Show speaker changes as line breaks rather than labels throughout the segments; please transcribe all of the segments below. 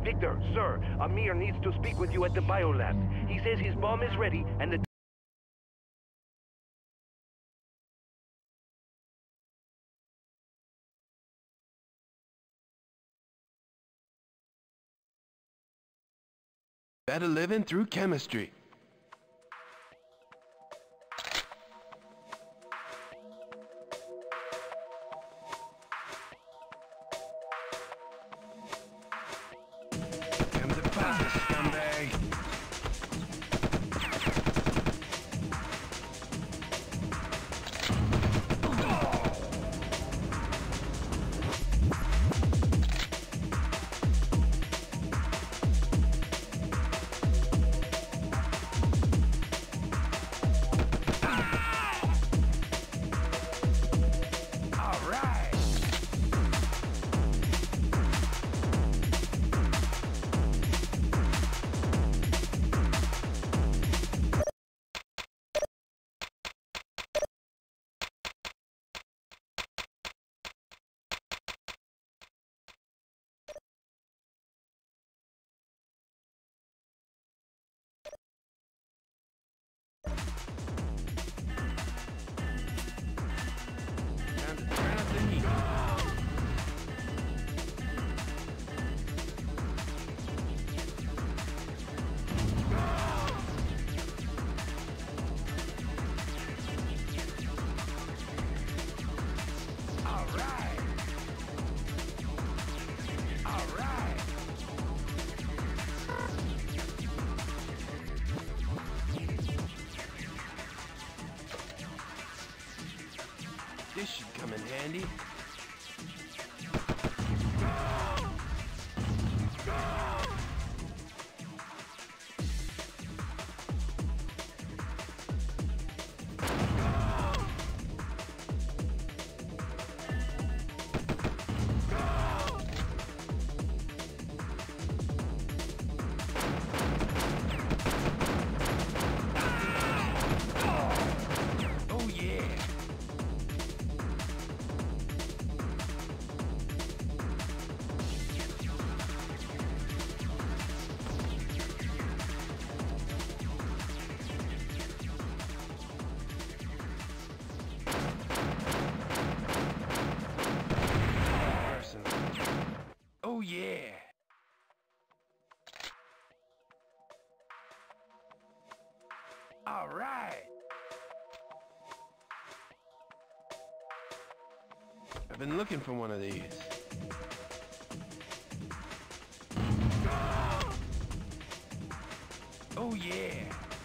Victor, sir, Amir needs to speak with you at the biolab. He says his bomb is ready and the...
Better living through chemistry. Come to pass, scumbag. This should come in handy. Oh yeah! Oh yeah! All right! I've been looking for one of these. Oh yeah!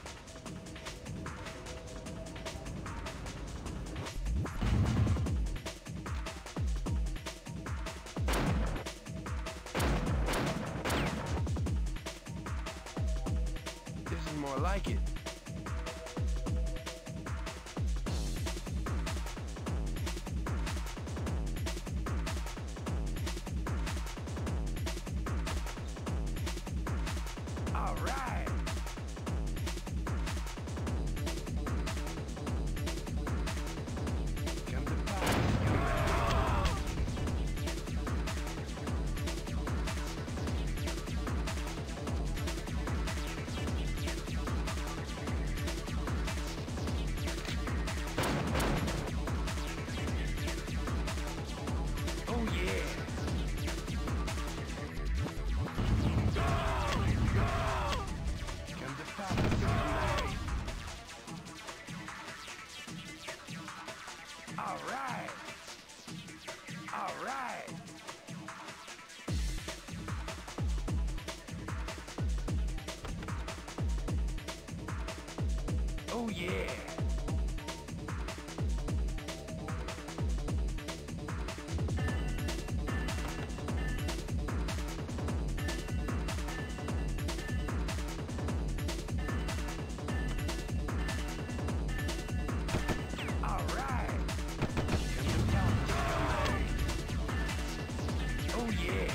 This is more like it. All right. Come to pass. Oh yeah. Come to pass. All right. All right. Oh yeah. All right. Come to pass. Oh yeah.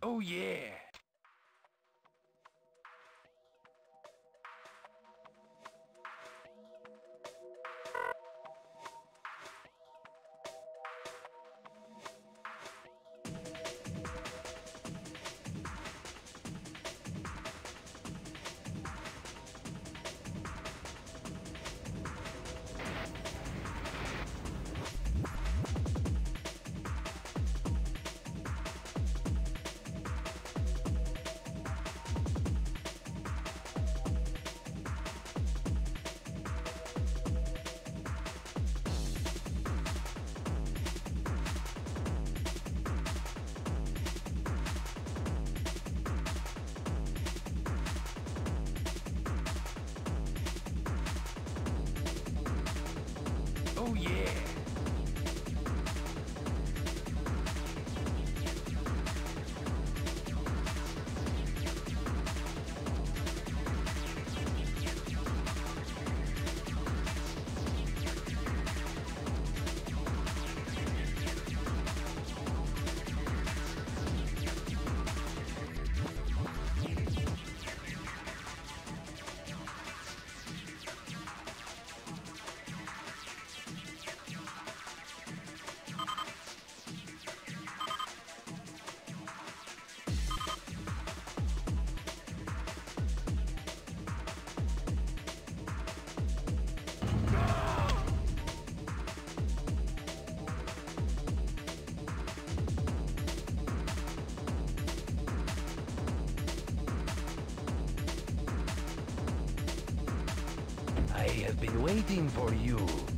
Oh yeah. Oh yeah.
I have been waiting for you.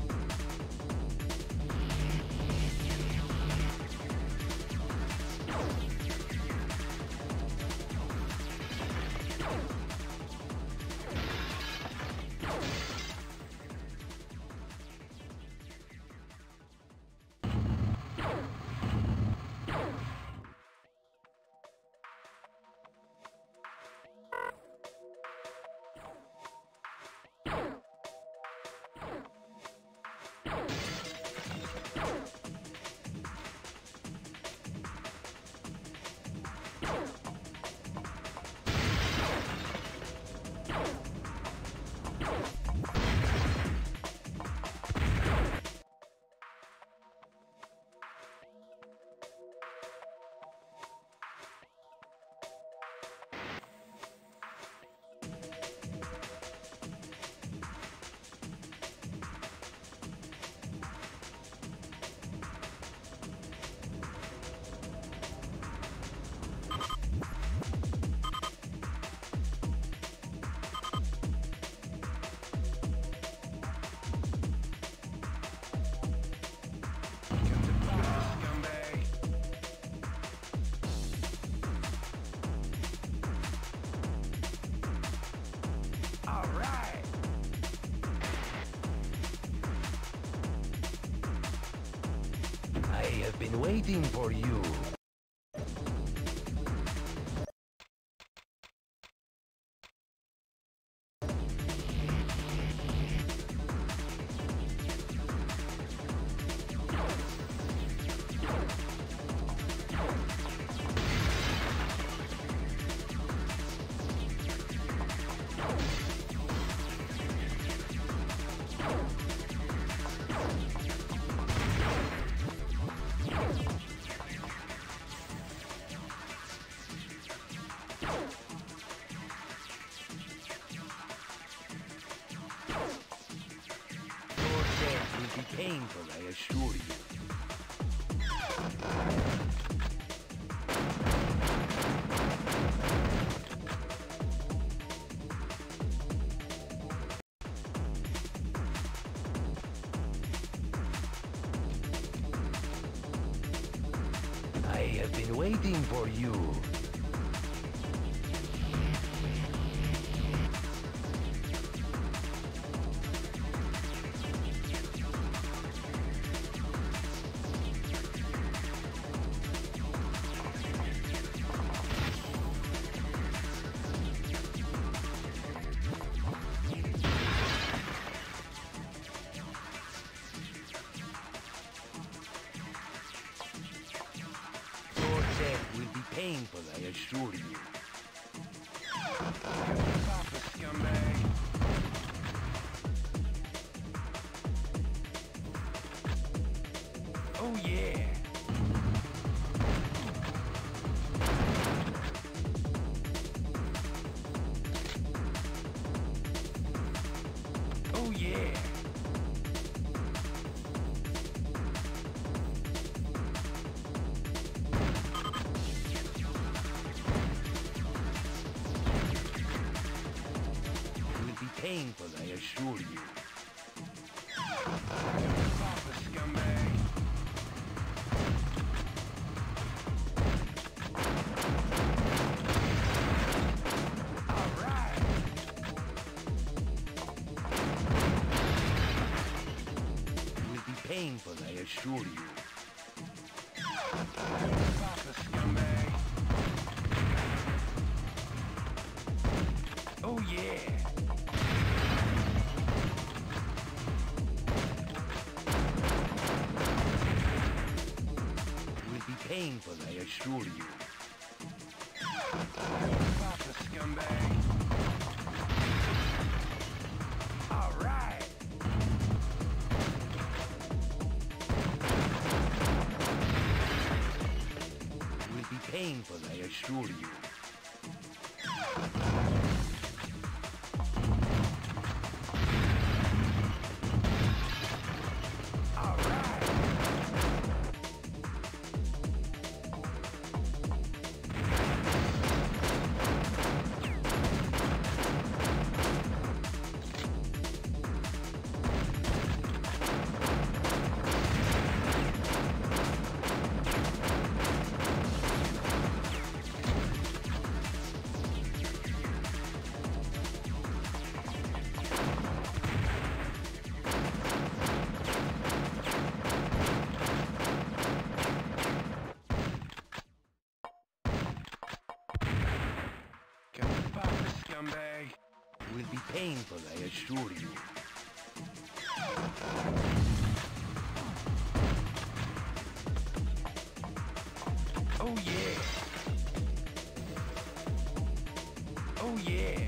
All right.
I have been waiting for you. Your death will be painful, I assure you. I have been waiting for you. Your death will be painful. painful, I assure you.
Papa, scumbag. Oh yeah. Oh yeah.
Painful, I assure you.
Papa, scumbag. All right.
It will be painful, I assure you.
Papa, scumbag. Oh yeah.
Painful, I assure you.
Papa, scumbag. All right.
It will be painful, I assure you.
All right. Scumbag.
It will be painful, I assure you.
Oh yeah. Oh yeah.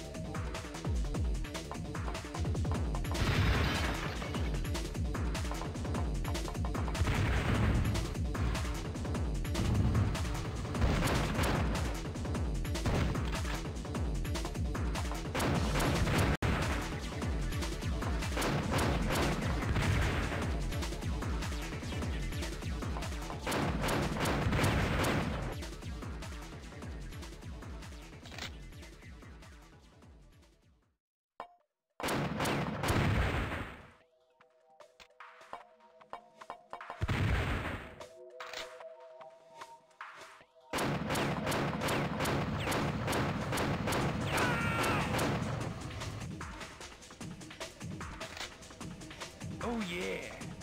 Oh yeah.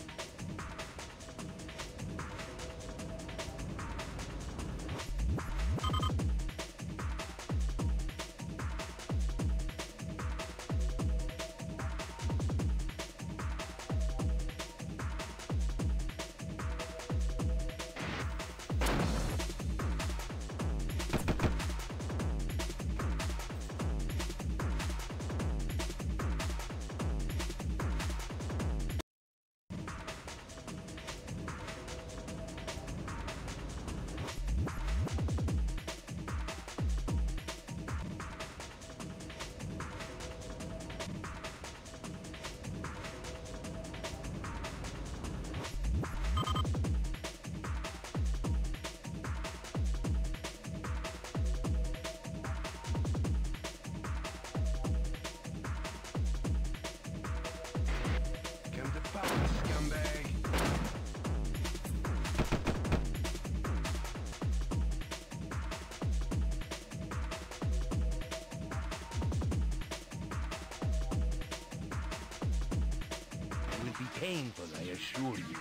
Painful, I assure you.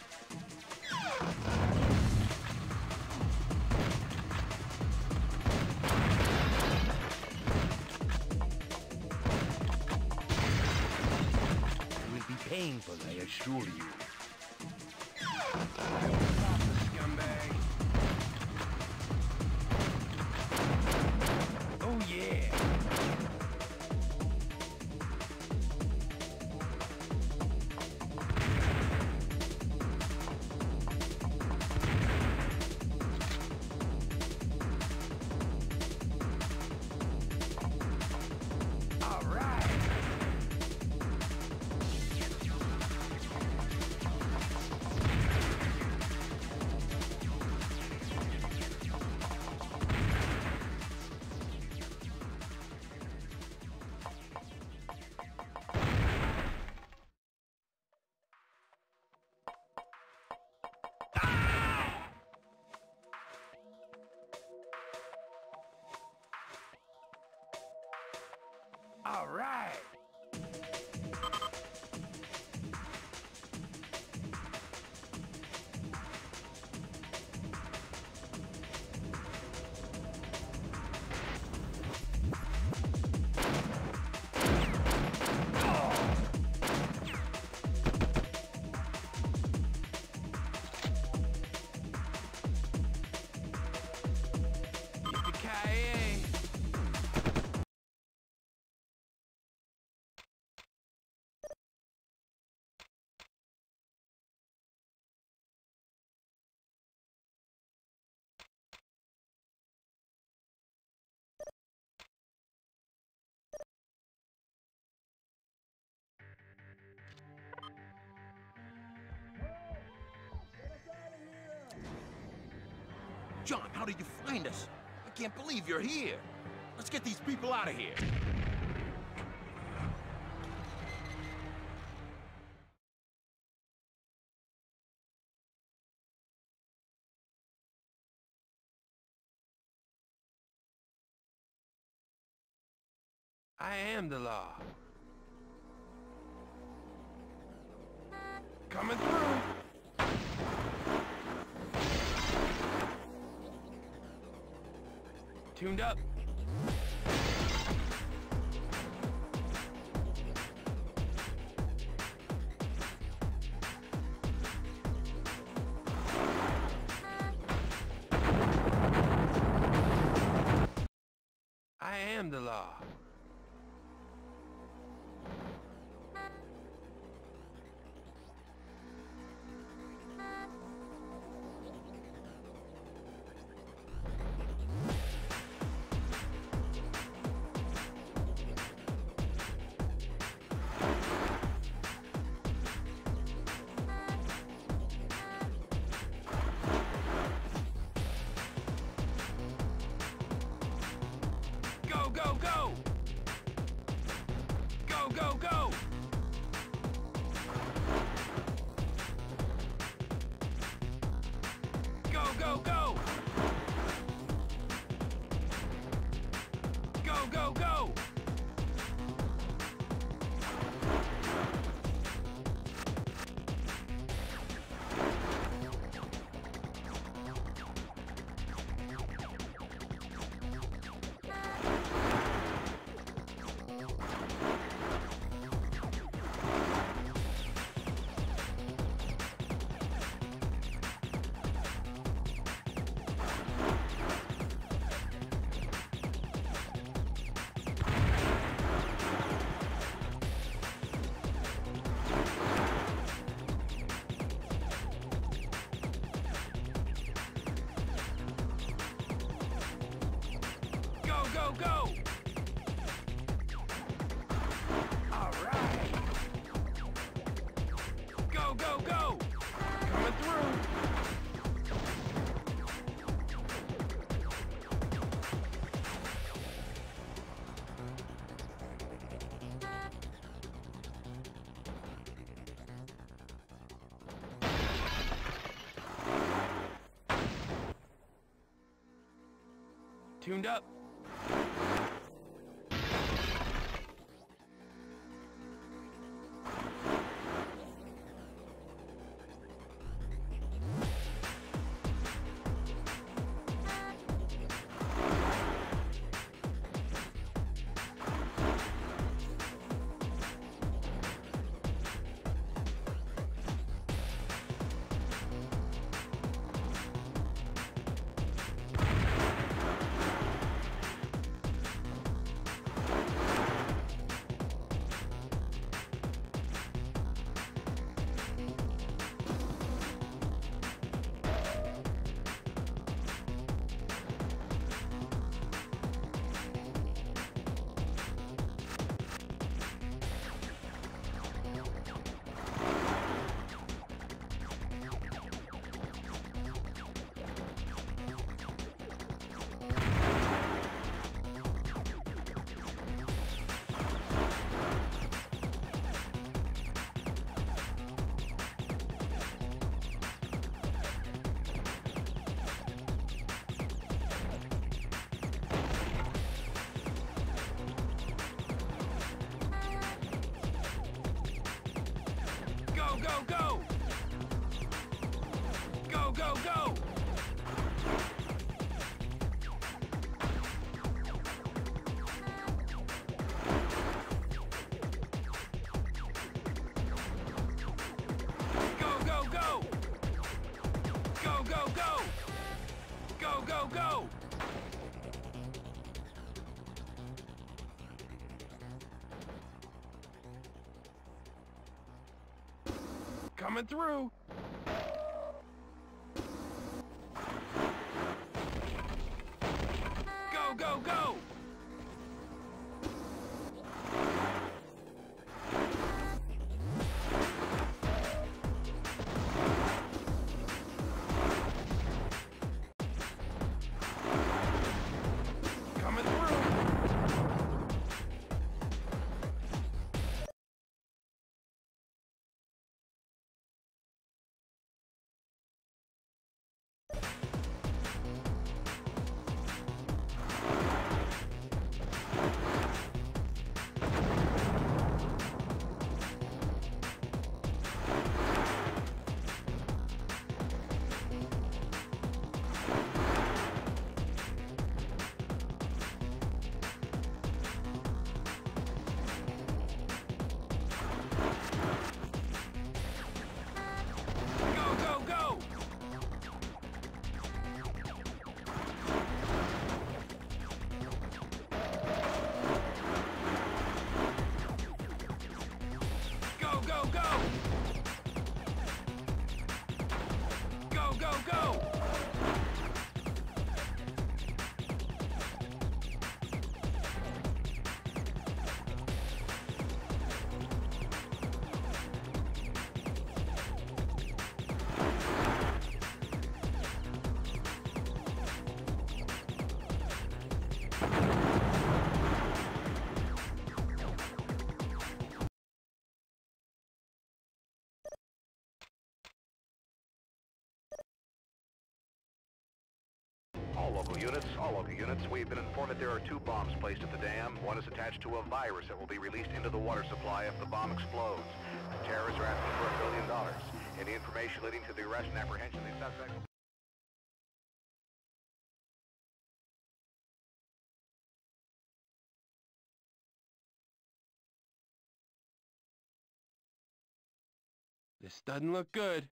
It will be painful, I assure you.
Scumbag. All right. Yippee-ki-yay.
John, how did you find us? I can't believe you're here. Let's get these people out of here.
I am the law. Coming through. Tuned up. I am the law. Go, go, go! Go, go, go! Go, go, go! Go, go, go! Go, go, go! All right. Go, go, go! Coming through. Tuned up. go, go! Go, go, go! Go, go, go! Go, go, go! Go, go, go! Coming through! Go, go, go! Coming through! Go, go, go! Go, go, go! Go, go, go!
All local units, we've been informed that there are 2 bombs placed at the dam. One is attached to a virus that will be released into the water supply if the bomb explodes. The terrorists are asking for $1 billion. Any information leading to the arrest and apprehension of the suspect will be...
This doesn't look good.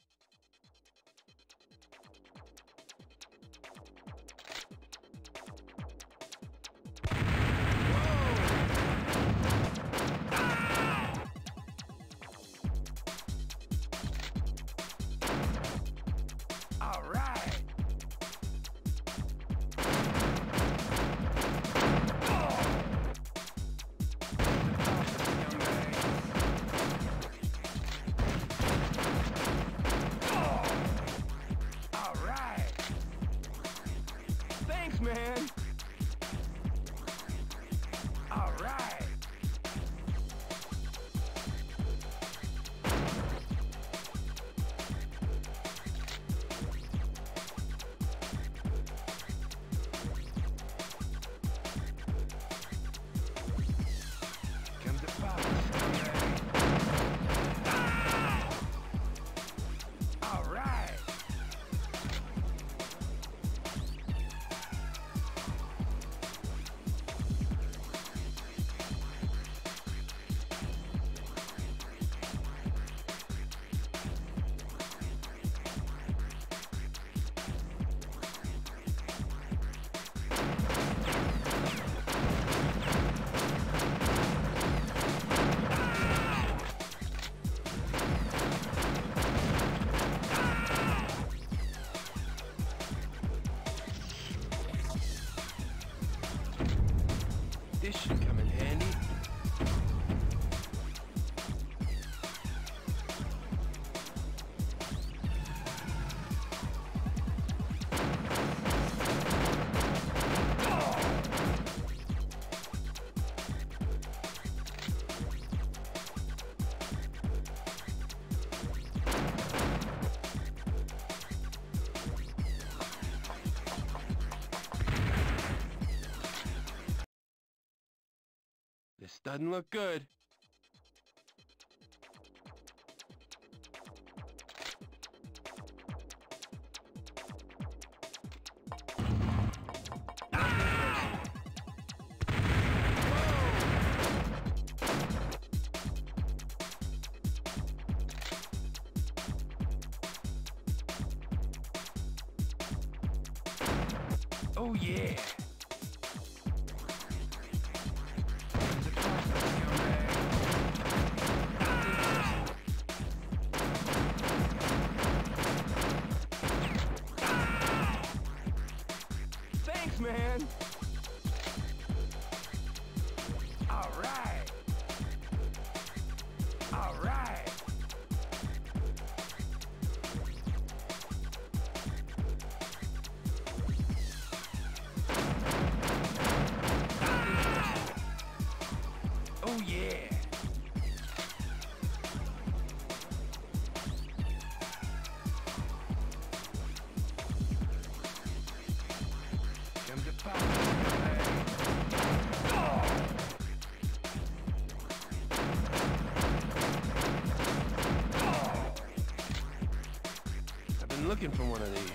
All right. All right. Thanks, man. All right. Come to Pop. All right. This should come in handy. This doesn't look good. Oh yeah. Thanks, man. All right. All right. Oh yeah. Come to Papa. I've been looking for one of these.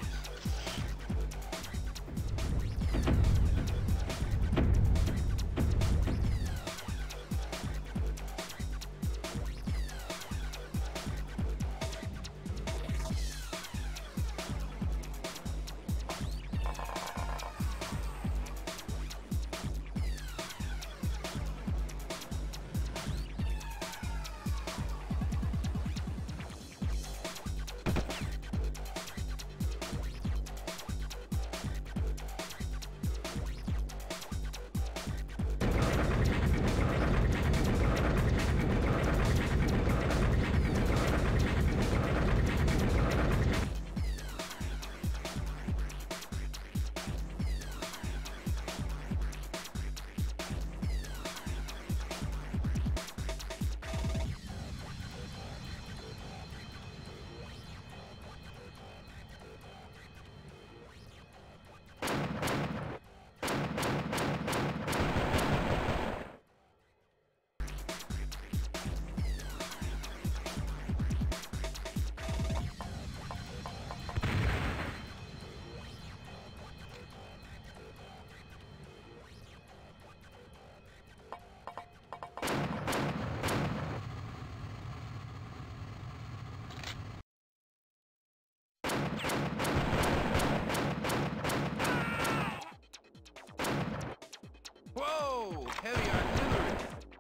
Whoa! Heavy artillery!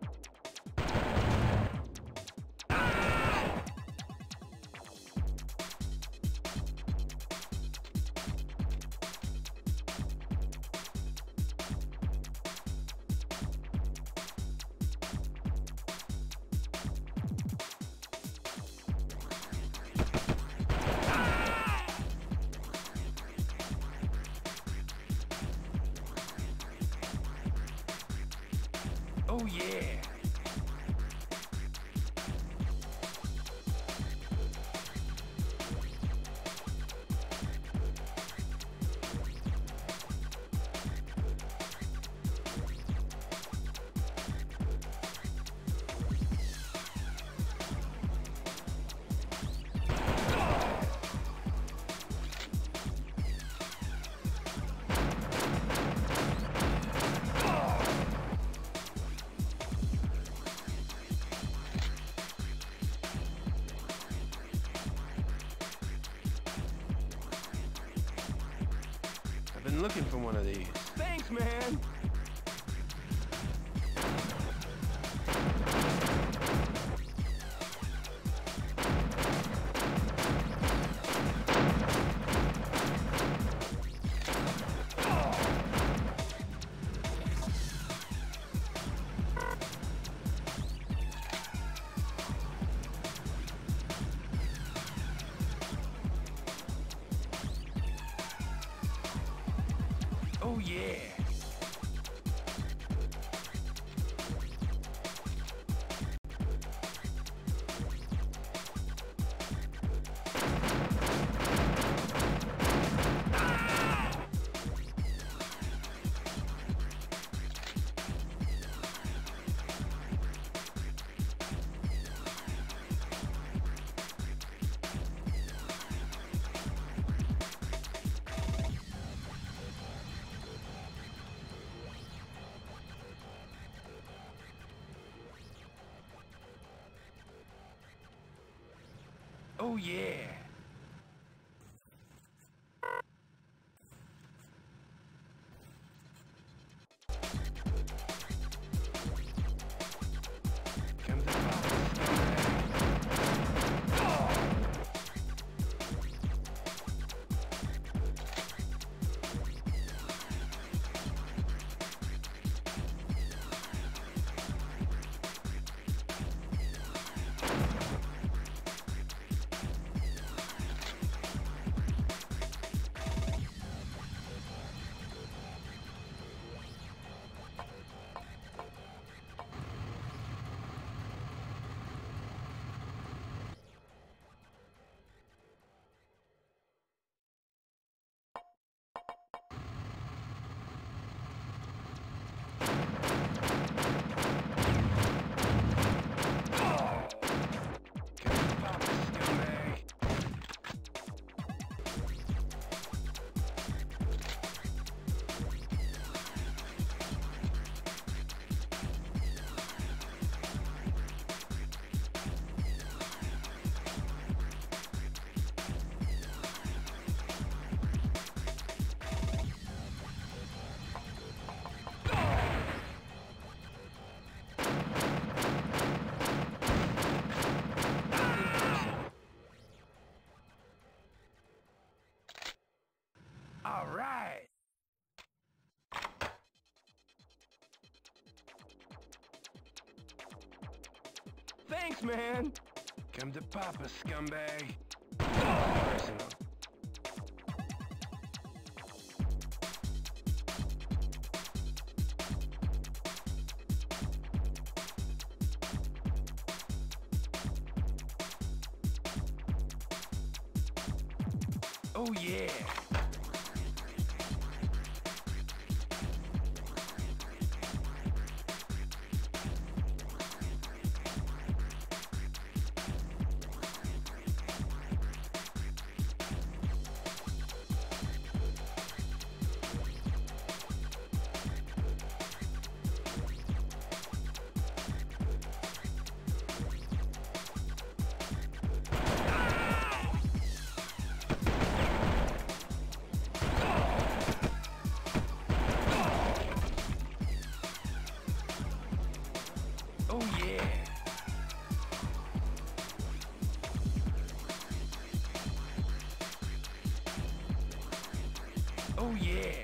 Oh yeah! I've been looking for one of these. Thanks, man! Oh yeah! Oh yeah!
Thanks, man.
Come to Papa, scumbag. Personal. Oh yeah. Oh yeah. Oh yeah.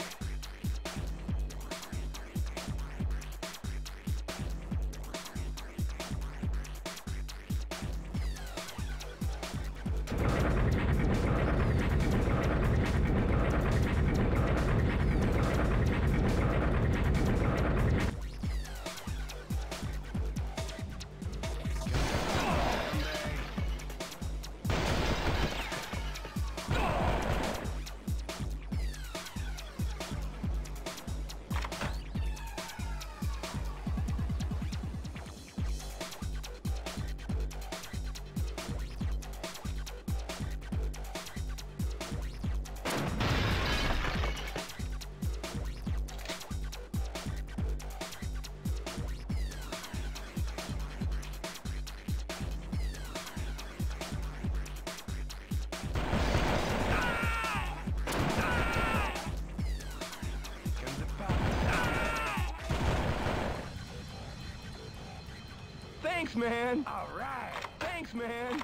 Thanks, man.
All right.
Thanks, man.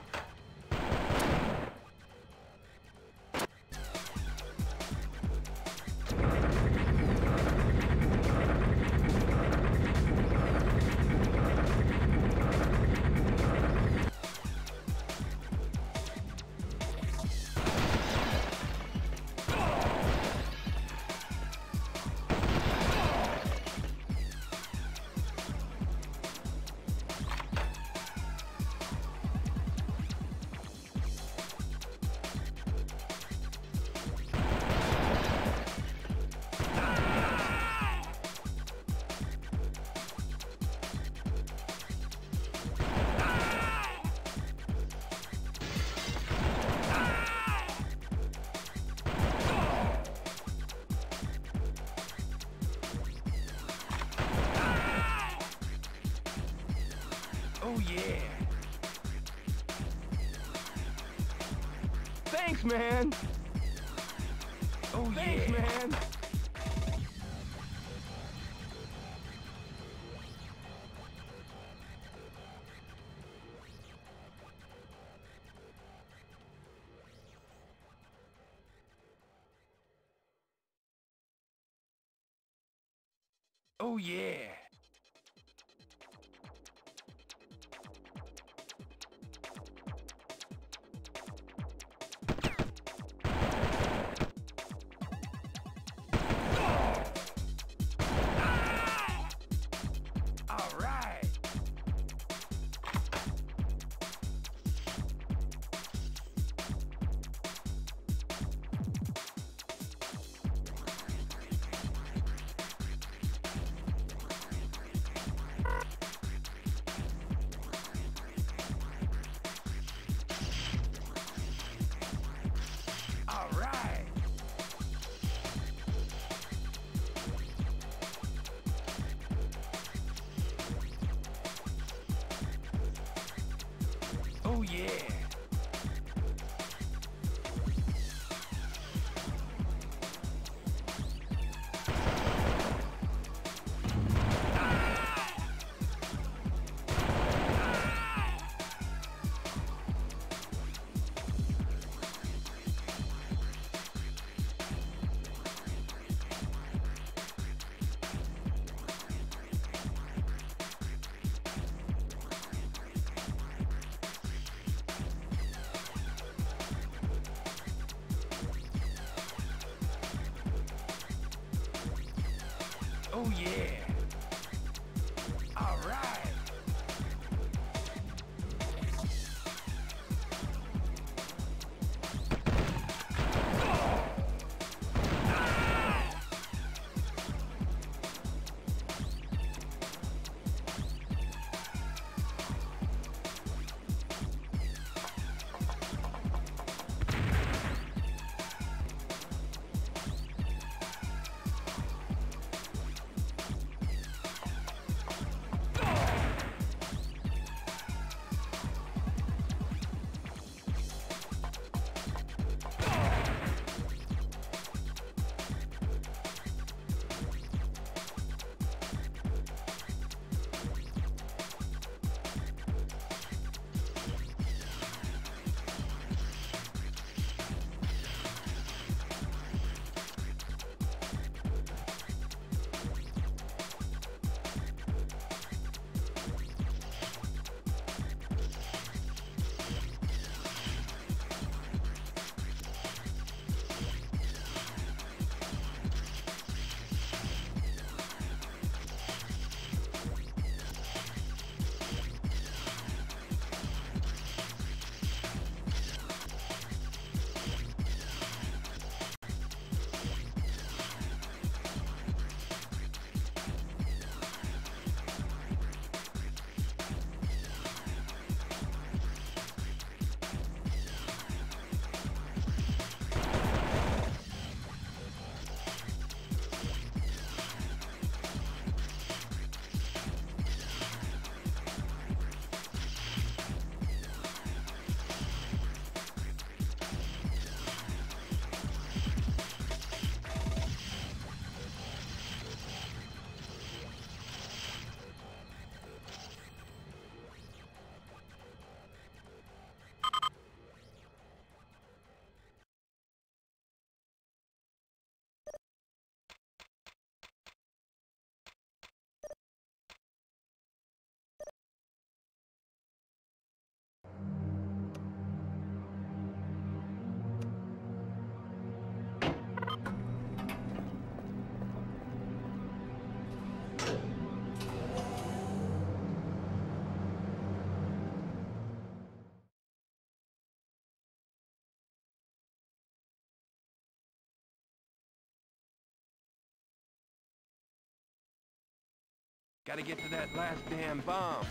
Oh yeah.
Thanks, man.
Oh
Thanks,
yeah.
man.
Oh yeah. All right. All right. Oh yeah. Oh, yeah. All right. Gotta get to that last damn bomb.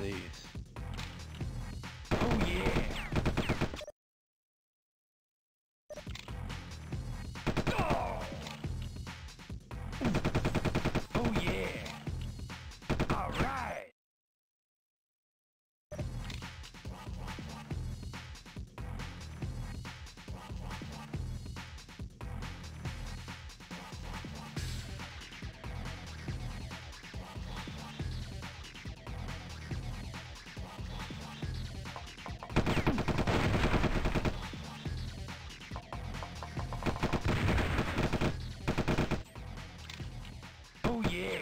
these. Oh yeah. Oh. Oh yeah. All right. Oh yeah.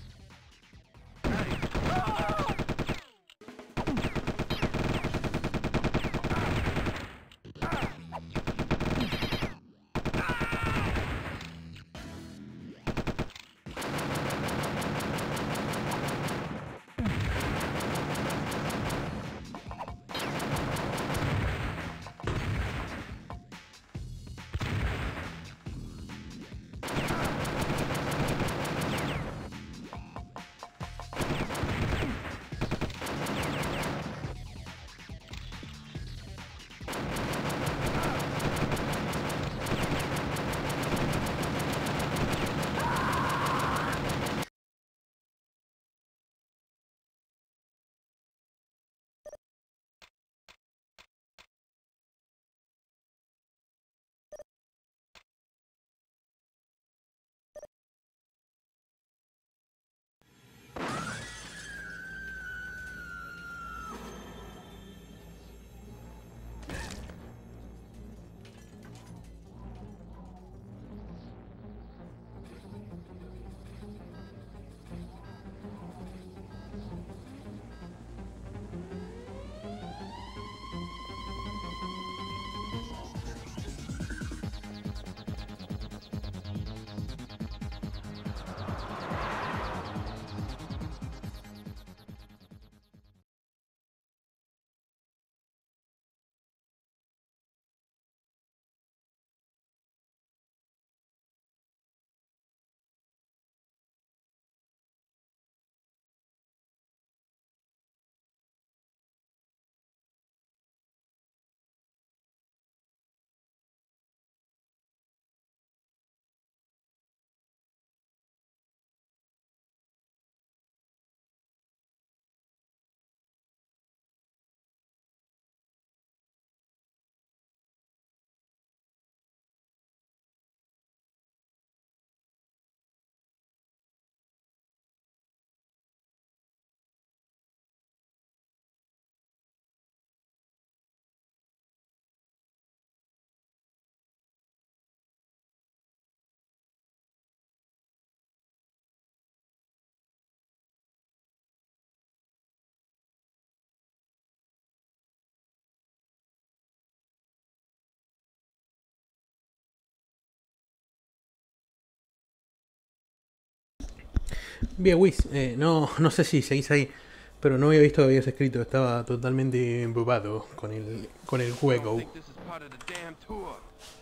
Bien, Wiz, no sé si seguís ahí, pero no había visto que habías escrito, estaba totalmente embobado con el juego.
Think this is part of the damn tour.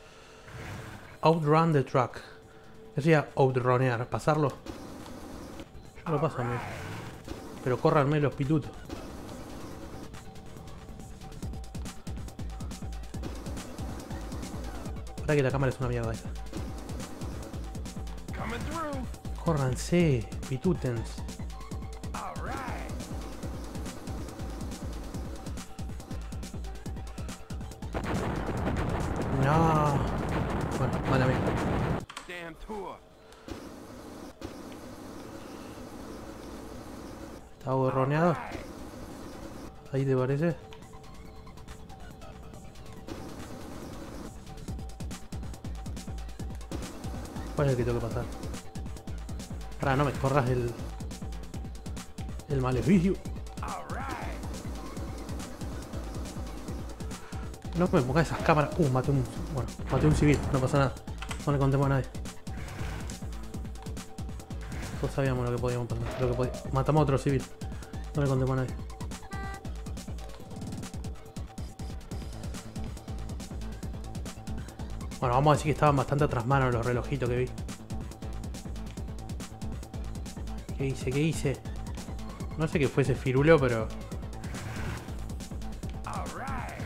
Outrun the truck. Eso ya outronear, pasarlo. Yo lo paso a mí. Pero córranme los pitutos. Para que la cámara es una mierda esa.
Coming through.
Córranse, pitutens.
All right.
No. Bueno, mala mía.
Damn tour.
¿Está borroneado? ¿Ahí te parece? ¿Cuál es el que tengo que pasar? Para no me corras el maleficio.
All right.
No me pongas esas cámaras. Maté un civil, no pasa nada. No le contemos a nadie. Todos sabíamos lo que podíamos pasar. Matamos a otro civil. No le contemos a nadie. Bueno, vamos a decir que estaban bastante atrás manos los relojitos que vi. ¿Qué hice? No sé qué fue ese firulo, pero...
All right.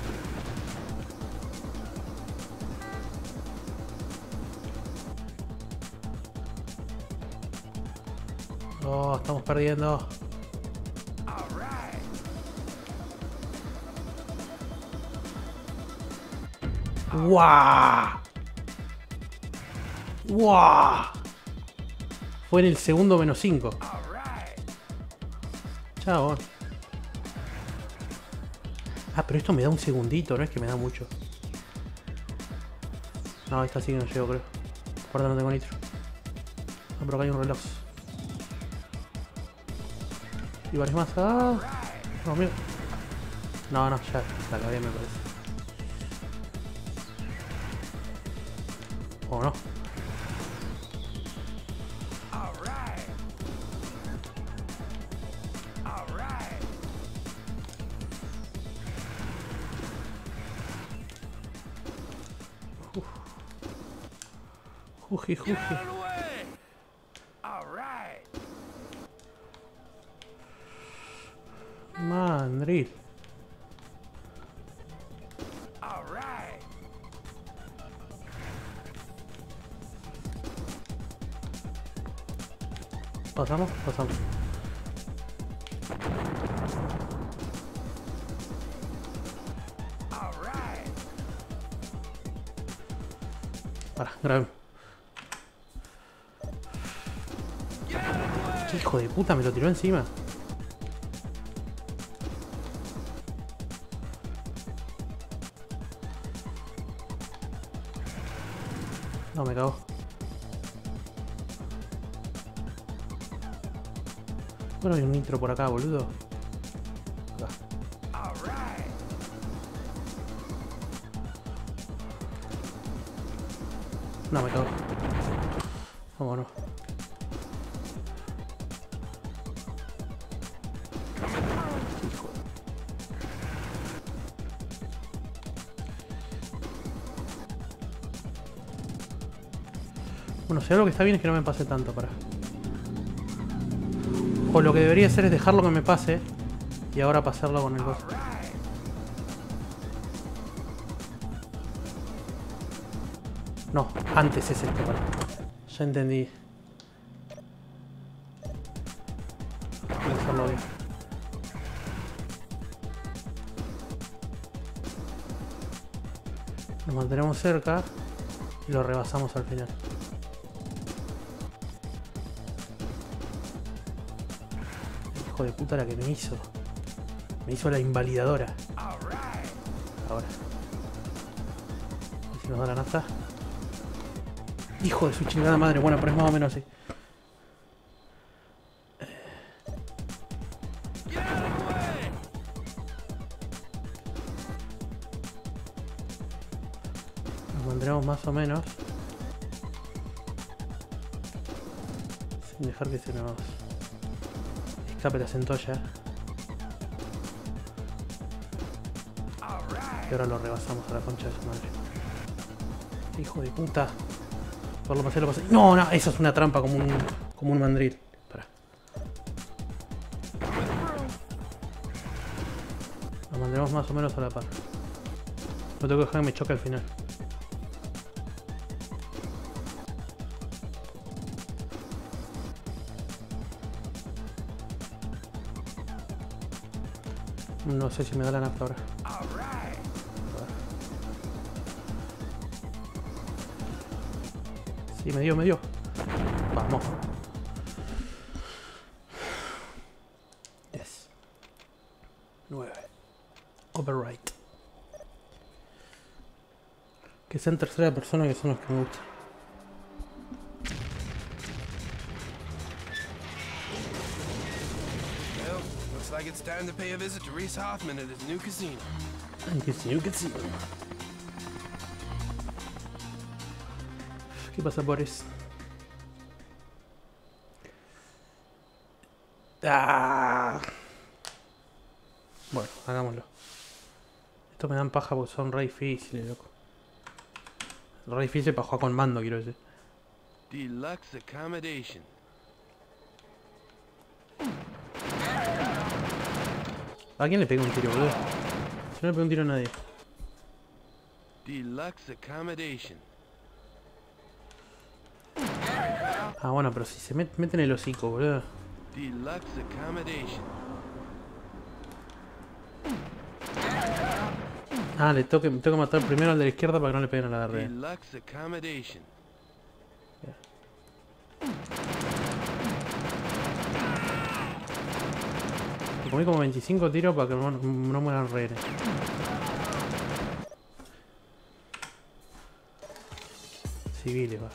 Oh, estamos perdiendo.
All right.
¡Guau! ¡Guau! Fue en el segundo menos 5.
All right.
Chao. Ah, pero esto me da un segundito, no es que me da mucho. No, esta sí que no llego, creo. Aparte no tengo nitro. Ah, pero acá hay un reloj. Y varios más. Ah, no, mira. No, no, ya la acabé, me parece. ¿O no?
All right. All right.
Juji,
Get
juji.
out of the way. All right.
Mandril.
All right.
¿Pasamos? Pasamos.
All right.
Para, grave.
Get out of the way.
¿Qué hijo de puta me lo tiró encima? No, me cago. Bueno, hay un nitro por acá, boludo. Acá.
All right.
No, me cago. Vámonos. Bueno, si algo que está bien es que no me pase tanto, para. O lo que debería hacer es dejarlo que me pase y ahora pasarlo con el boss.
All right.
No, antes es este, para. Ya entendí. Voy a hacerlo bien. Nos mantenemos cerca y lo rebasamos al final. Hijo de puta la que me hizo. Me hizo la invalidadora.
All right.
Ahora. A ver si nos da la nafta. Hijo de su chingada madre. Bueno, pero es más o menos así.
Get out of the way.
Nos mantendremos más o menos. Sin dejar que se nos escape la centolla.
All right.
Y ahora lo rebasamos a la concha de su madre. Hijo de puta. Por lo pasé, lo pasé. No, no, eso es una trampa como un mandril. Pará. Nos mantendremos más o menos a la par. No tengo que dejar que me choque al final. No sé si me da la nafta ahora.
All right.
Sí, me dio. Vamos. Yes. 9. Override. Que sea en tercera persona, que son los que me gustan.
Well, looks like it's time to pay a visit to Reese Hoffman at his new casino.
¿Qué pasa, Boris? Ah. Bueno, hagámoslo. Estos me dan paja porque son re difíciles, loco. Re difícil para jugar con mando, quiero decir.
Deluxe accommodation.
¿A quién le pegué un tiro, boludo? Yo no le pegué un tiro a nadie.
Deluxe accommodation.
Ah, bueno, pero si se mete en el hocico, boludo.
Deluxe accommodation.
Ah, me tengo que matar primero al de la izquierda para que no le peguen a la de arriba.
Deluxe accommodation.
Me comí como 25 tiros para que no mueran rehenes. Civiles, va.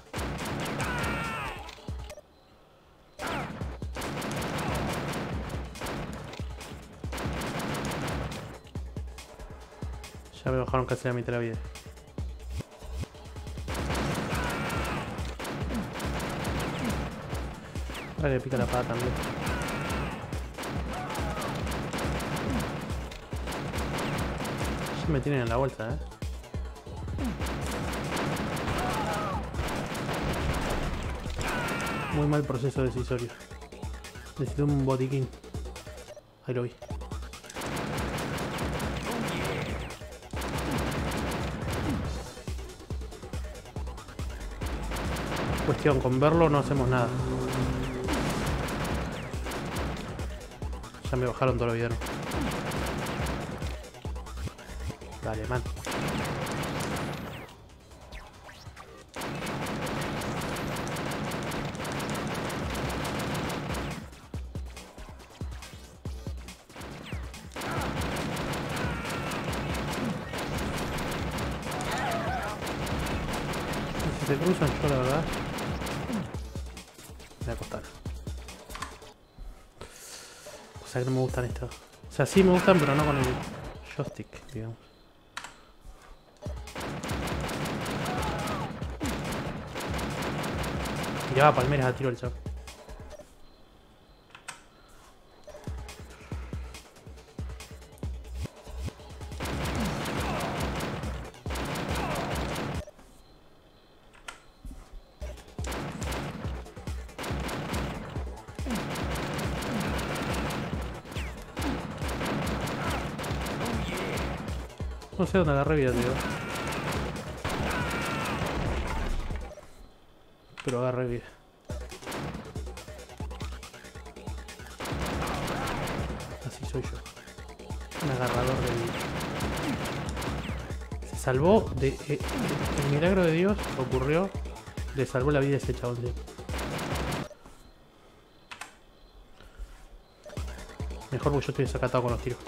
Ya me bajaron casi la mitad de la vida. Ahora le pica la pata también. Ya me tienen en la bolsa, Muy mal proceso decisorio. Necesito un botiquín. Ahí lo vi. Cuestión, con verlo no hacemos nada. Ya me bajaron todos los villanos. Dale, man. Si se cruzan, yo la verdad me voy a acostar. O sea que no me gustan estos. O sea, sí me gustan, pero no con el joystick, digamos. Tiraba palmeras a tiro el chavo. No sé dónde agarré vida, tío. Pero agarré vida. Así soy yo. Un agarrador de vida. Se salvó de... el milagro de Dios ocurrió. Le salvó la vida a ese chabón, tío. Mejor porque yo estoy desacatado con los tiros.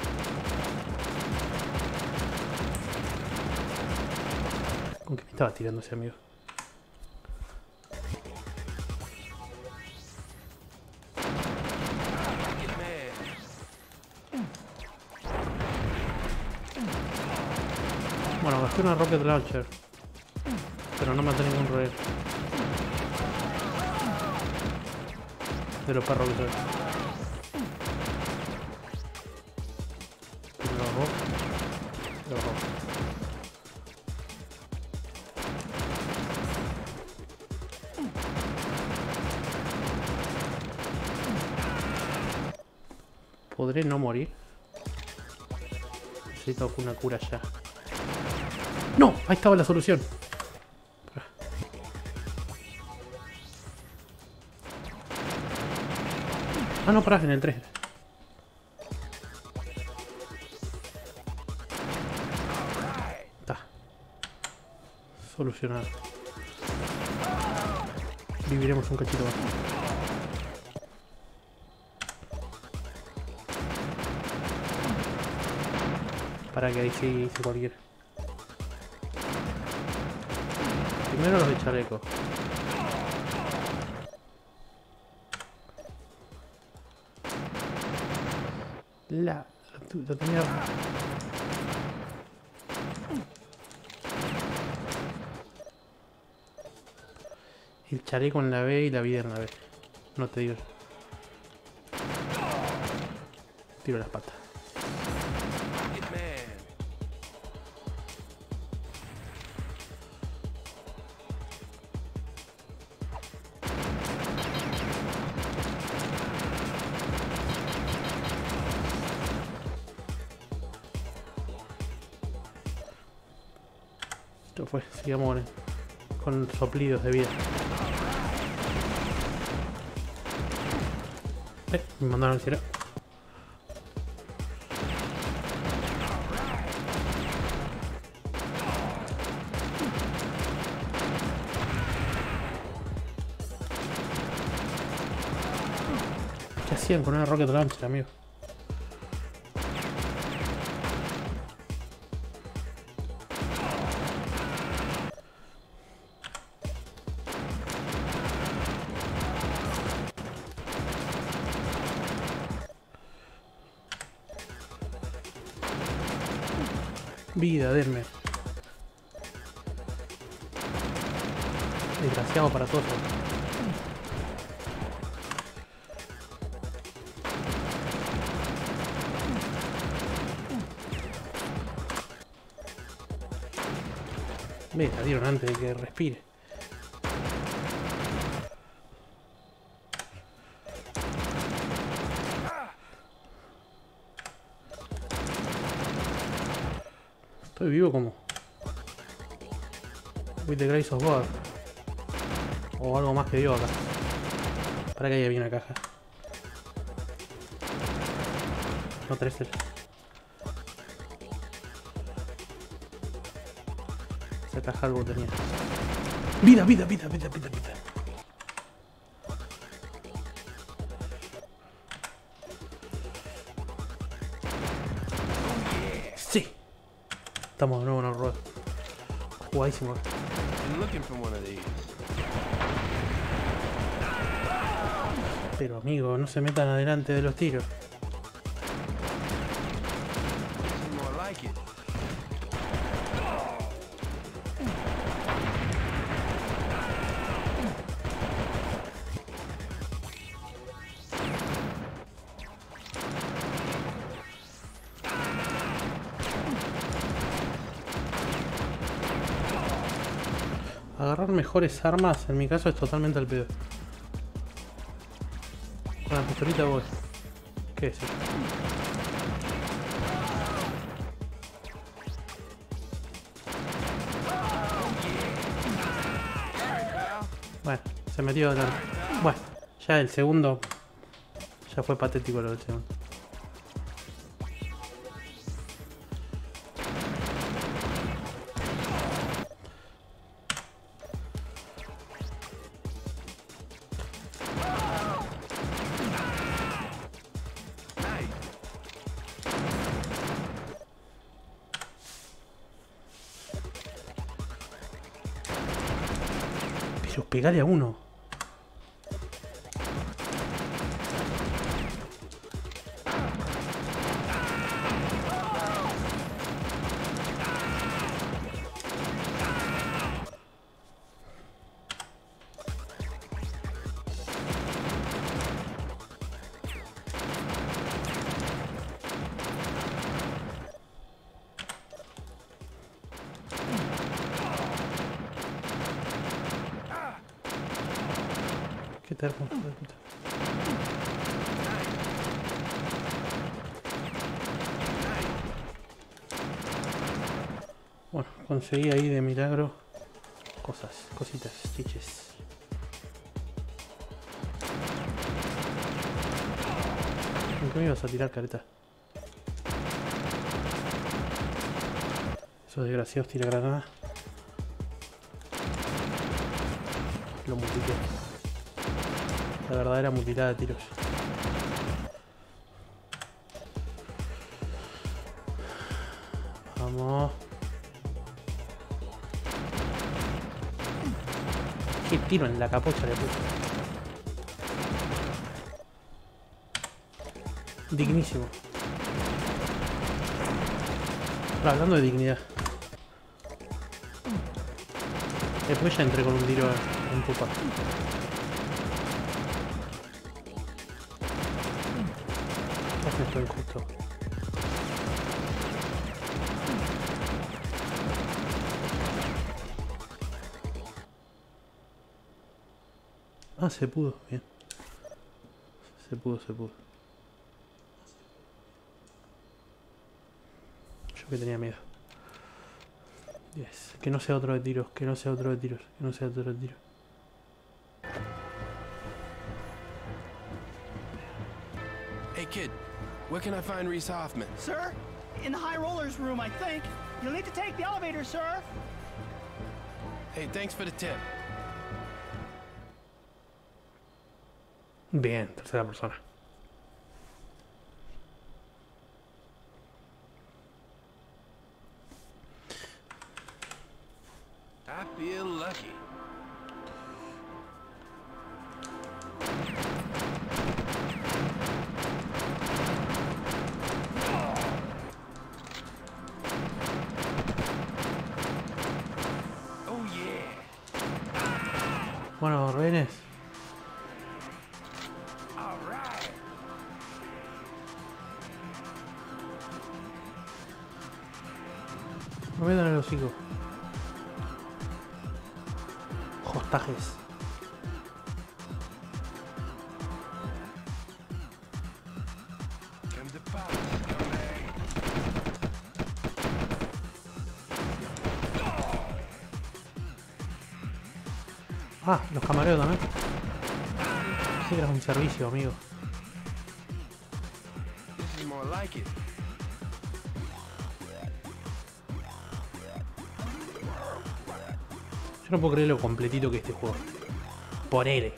¿Con qué me estaba tirando ese amigo? Bueno, gasté una rocket launcher, pero no maté ningún rey. De los perros que soy. Me bajó. Me bajó. ¿Podré no morir? Necesito una cura ya. ¡No! Ahí estaba la solución. Ah, no, pará, en el 3. Está. Solucionado. Viviremos un cachito más. Para que ahí sí hice cualquiera. Primero los de chaleco. Lo tenía... El chaleco en la B y la vida en la B. No te digo. Tiro las patas. Esto fue, sigamos con soplidos de vida. Me mandaron al cielo. ¿Qué hacían con una rocket launcher, amigo? Vida, denme. Desgraciado para todos. Me la dieron antes de que respire. Estoy vivo como with the grace of God. O algo más que Dios acá. Para que haya bien una caja. No, 13. Esa caja algo tenía. Vida, vida, vida, vida, vida, vida. Sí. Estamos de nuevo en el ruedo. Jugadísimo. Pero amigo, no se metan adelante de los tiros. Agarrar mejores armas, en mi caso, es totalmente al pedo. Con la pistolita voy. ¿Qué es eso? Bueno, se metió adelante. Bueno, ya el segundo. Ya fue patético lo del segundo. Pegale a uno. Qué termo, hijo de puta. Bueno, conseguí ahí de milagro cositas, chiches. ¿En qué me ibas a tirar, careta? Esos desgraciados tira granada. Lo multipliqué. La verdadera mutilada de tiros. Vamos. Qué tiro en la capucha le puse. Dignísimo. Hablando de dignidad. Después ya entré con un tiro en pupa. Esto es injusto. Ah, se pudo, bien. Se pudo. Yo que tenía miedo. Yes. Que no sea otro de tiros, que no sea otro de tiros, que no sea otro de tiros.
Hey kid, where can I find Reese Hoffman?
Sir, in the high rollers room, I think. You'll need to take the elevator, sir.
Hey, thanks for the tip.
Bien, tercera persona.
I feel lucky. Oh yeah.
Bueno, rehenes.
All right.
Me voy a dar el hocico. Hostajes.
Come to Papa, scumbag.
Ah, los camareros también. Sí, era un servicio, amigo.
This is more like it.
Yo no puedo creer lo completito que es este juego. Ponele.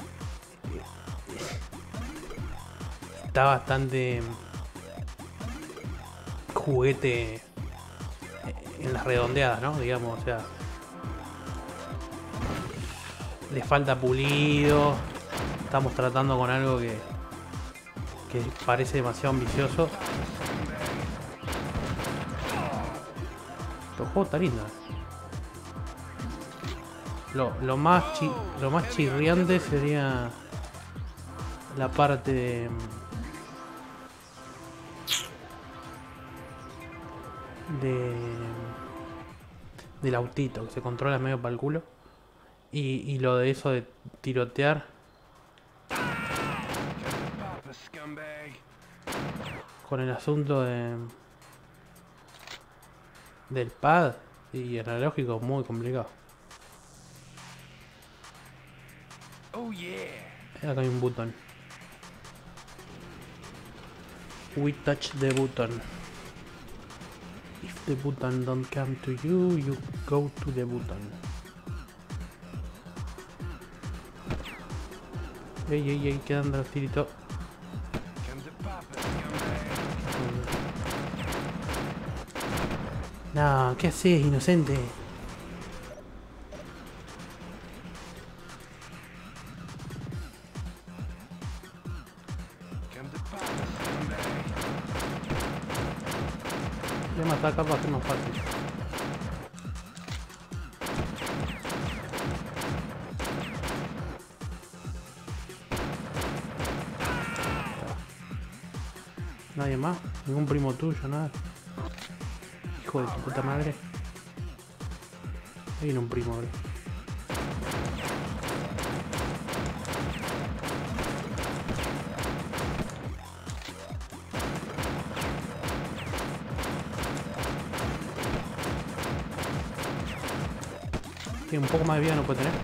Está bastante juguete en las redondeadas, ¿no? Digamos, o sea. Le falta pulido. Estamos tratando con algo que parece demasiado ambicioso. Pero el juego está lindo. Lo más chirriante sería la parte del autito que se controla medio para el culo y lo de eso de tirotear
Papa, scumbag.
con el asunto del pad y el analógico muy complicado.
Oh yeah.
Acá hay un botón. We touch the button. If the button don't come to you, you go to the button. Ey, quedan los tiritos.
Come to Papa, scumbag.
No, ¿qué haces, inocente?
Come to Papa, scumbag.
Voy a matar capaz que es más fácil. Nadie más, ningún primo tuyo, nada. Hijo de tu puta madre. Ahí viene un primo, bro. Tiene un poco más de vida, no puede tener.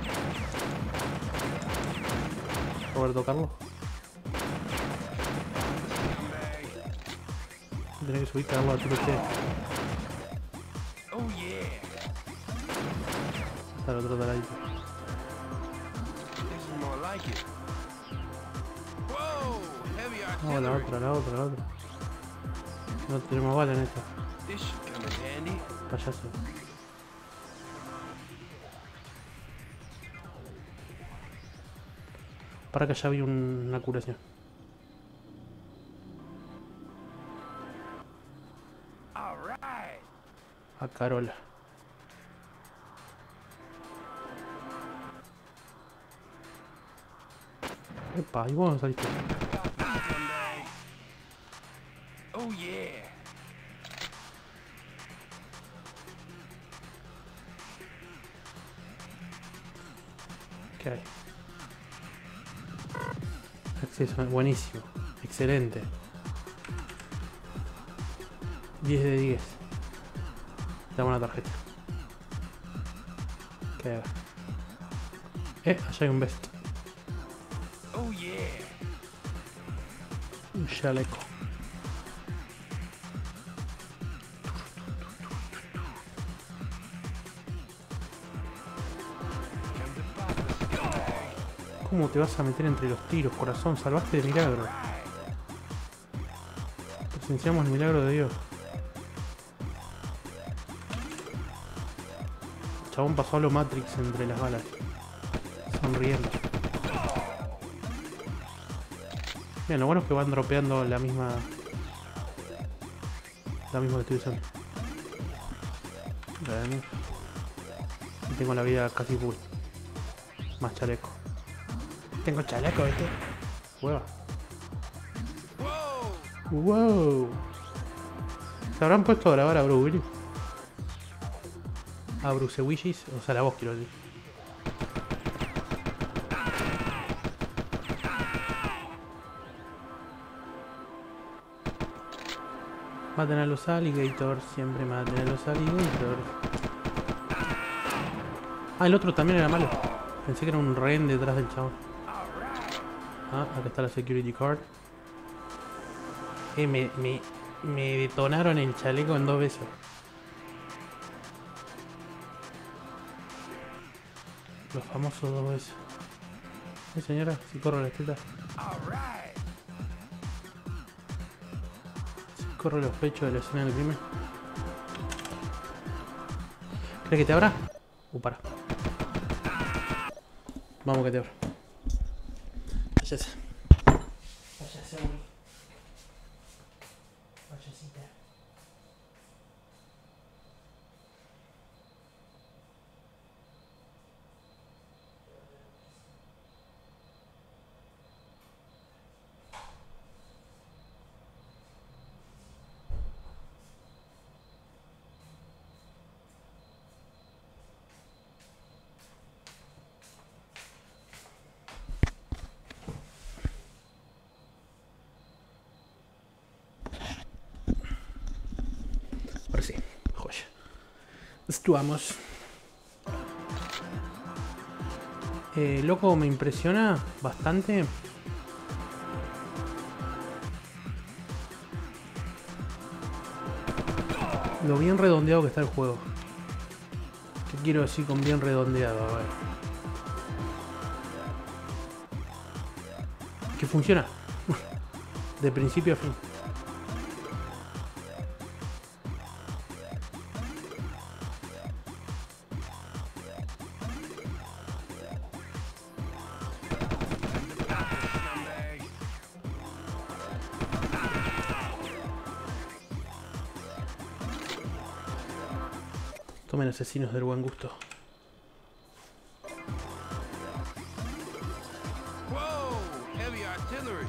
Roberto Carlos. Tiene que subir cada uno a tu PC.
Oh yeah.
Está el otro taladito.
This is more like it. Whoa, heavy
No, la
artillery.
otra. No tenemos bala en esta.
This should come in handy.
Payaso. Para que ya vi una curación.
All right.
A Carola. Epa, ¿y vos no saliste?
Papa, scumbag. Oh yeah.
¿Qué hay? Acceso, buenísimo. Excelente. 10 de 10. Dame una tarjeta. que haga. Allá hay un vest.
Oh yeah.
Un chaleco. ¿Cómo te vas a meter entre los tiros, corazón? Salvaste de milagro. Presenciamos el milagro de Dios. El chabón pasó a lo Matrix entre las balas. Sonriendo. Bien, lo bueno es que van dropeando la misma que estoy usando. Y tengo la vida casi full. Más chaleco. Tengo chaleco, ¿viste? Hueva. Wow. ¿Se habrán puesto a grabar a Bruce Willis? A Bruce Willis, o sea, la voz quiero decir. Maten a los alligators, siempre maten a los alligators. Ah, el otro también era malo. Pensé que era un rehén detrás del chabón. Ah, acá está la security card. Me detonaron el chaleco en 2 veces. Los famosos 2 veces. Señora, si corro la teta. Si corro los pechos de la escena del crimen. ¿Crees que te abra? Para. Vamos que te abro. Váyase. Váyase, Uri. Vayasita. Ahora sí, joya. Estuamos. Loco, me impresiona bastante. Lo bien redondeado que está el juego. ¿Qué quiero decir con bien redondeado? A ver. Que funciona. De principio a fin. Tomen asesinos del buen gusto.
Whoa, heavy artillery.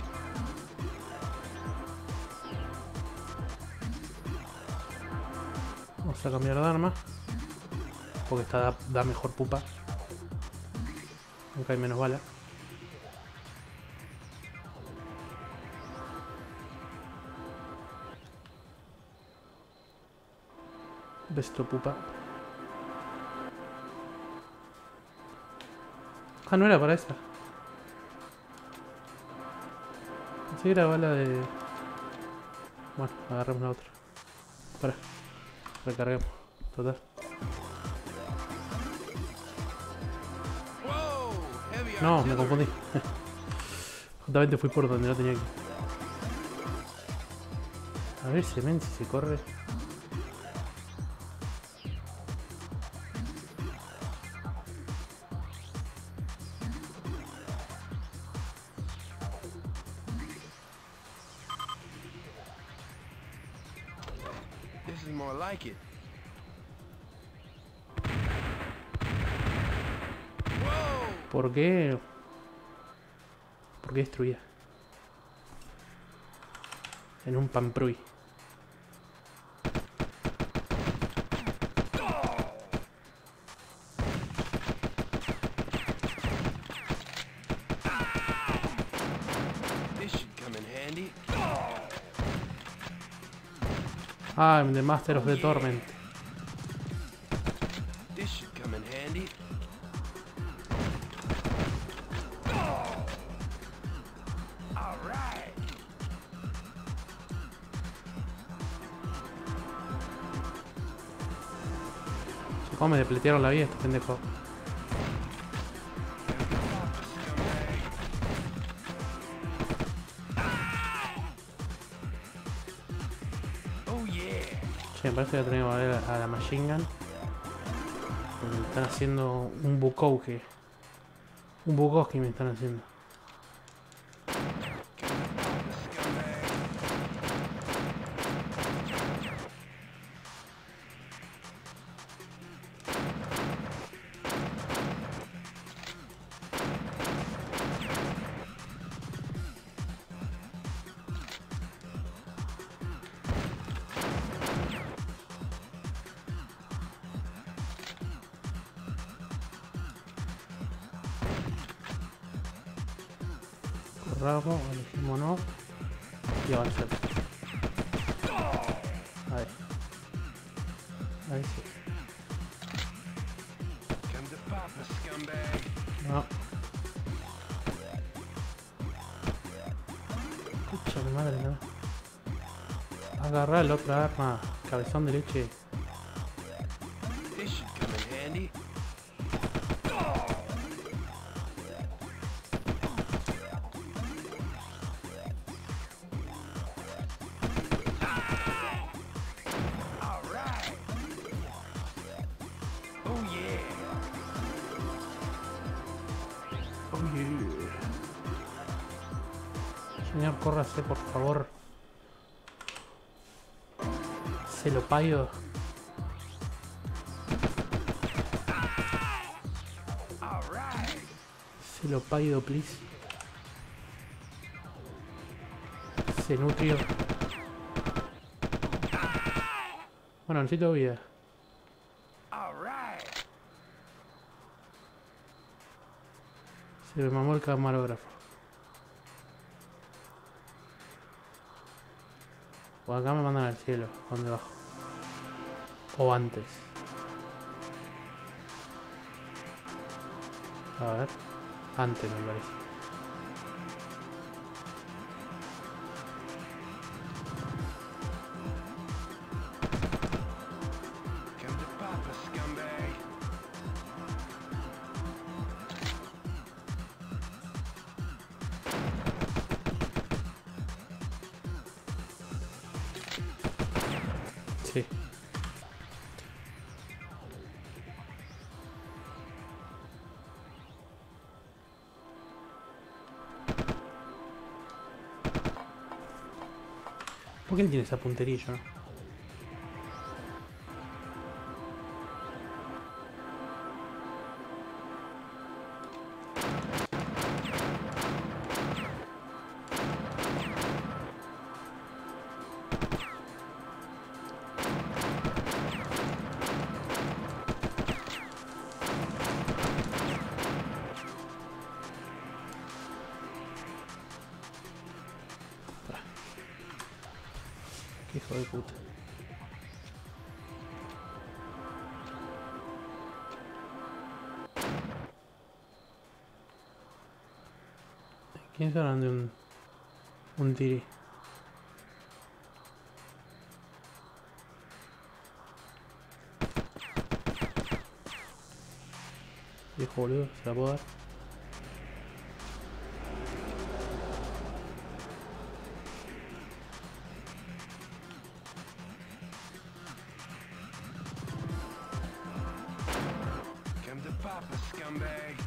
Vamos a cambiar de arma. Porque esta da mejor pupa. Aunque hay menos bala. Besto pupa. Ah, no era para esa. Pensé que era bala de... Bueno, agarremos la otra. Para. Recarguemos. Total.
Whoa, heavy
No, me
artillery.
confundí. Justamente fui por donde no tenía que ir. A ver si se corre.
This is more like it. Whoa!
¿Por qué? ¿Por qué destruía? En un pamprui.
This should come in handy.
Ah, The Master of the Torment.
This should come in handy.
¿Cómo me despletearon la vida estos pendejos?
Oh yeah.
Che, me parece que voy a tener que volver a la Machine Gun. Porque me están haciendo un Bukowski. Un Bukowski me están haciendo. Corramos, elegimos no. Y avanzar. Ahí. Ahí sí.
Come to Papa, scumbag.
No. Escucha mi madre, ¿no? Agarrar la otra arma. Cabezón de leche.
This should come in handy. All right. Oh yeah.
Señor, córrase, por favor. Se lo payo.
All right.
Se lo payo, please. Se nutrió. Bueno, necesito vida.
All right.
Se me mamó el camarógrafo. O acá me mandan al cielo, ¿a dónde bajo? O antes. A ver. Antes me parece.
Come to Papa, scumbag.
Sí. ¿Por qué él tiene esa puntería y yo no? Qué hijo de puta. ¿Quién está hablando de un tiri? Viejo boludo, se la puedo dar.
Come to Papa, scumbag.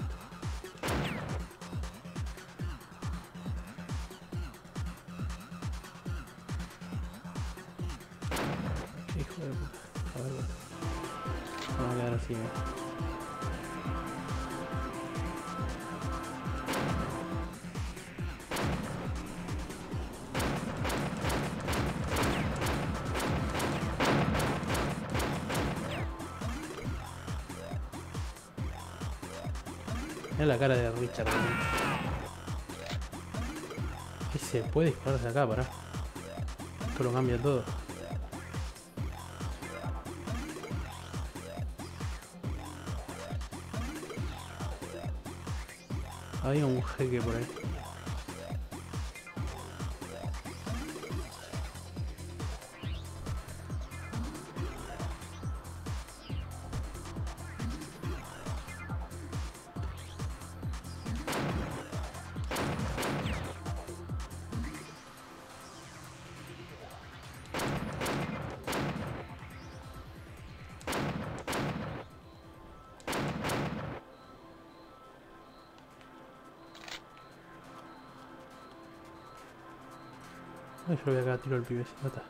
Qué hijo de puta. A ver, vamos a quedar así, mira. Mira la cara de Richard. Y se puede disparar de acá, pará. Esto lo cambia todo. Había un jeque por ahí. Ay, yo le voy a cagar tiro al pibecito. Está.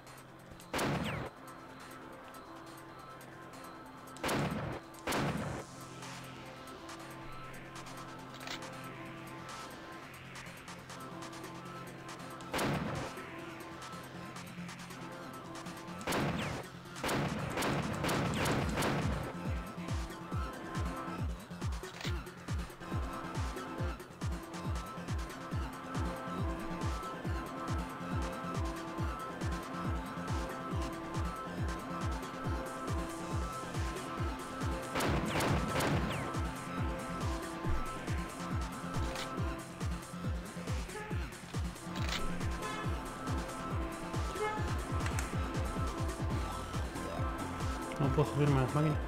No puedo subirme a las máquinas.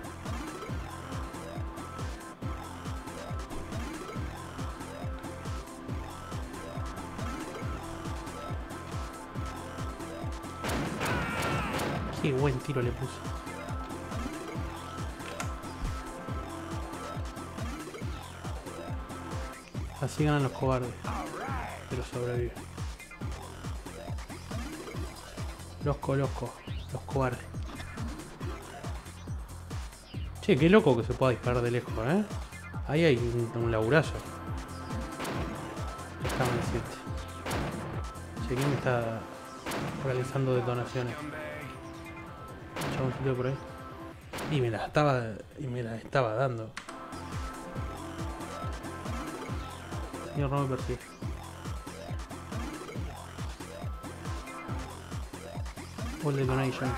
Qué buen tiro le puse. Así ganan los cobardes. Pero sobreviven. Los cobardes. Che, qué loco que se pueda disparar de lejos, ¿eh? Ahí hay un laburazo. Déjame decirte. Che, ¿quién me está realizando detonaciones? Un chaboncito por ahí. Y me la estaba dando. Señor, no me persigue. All detonations.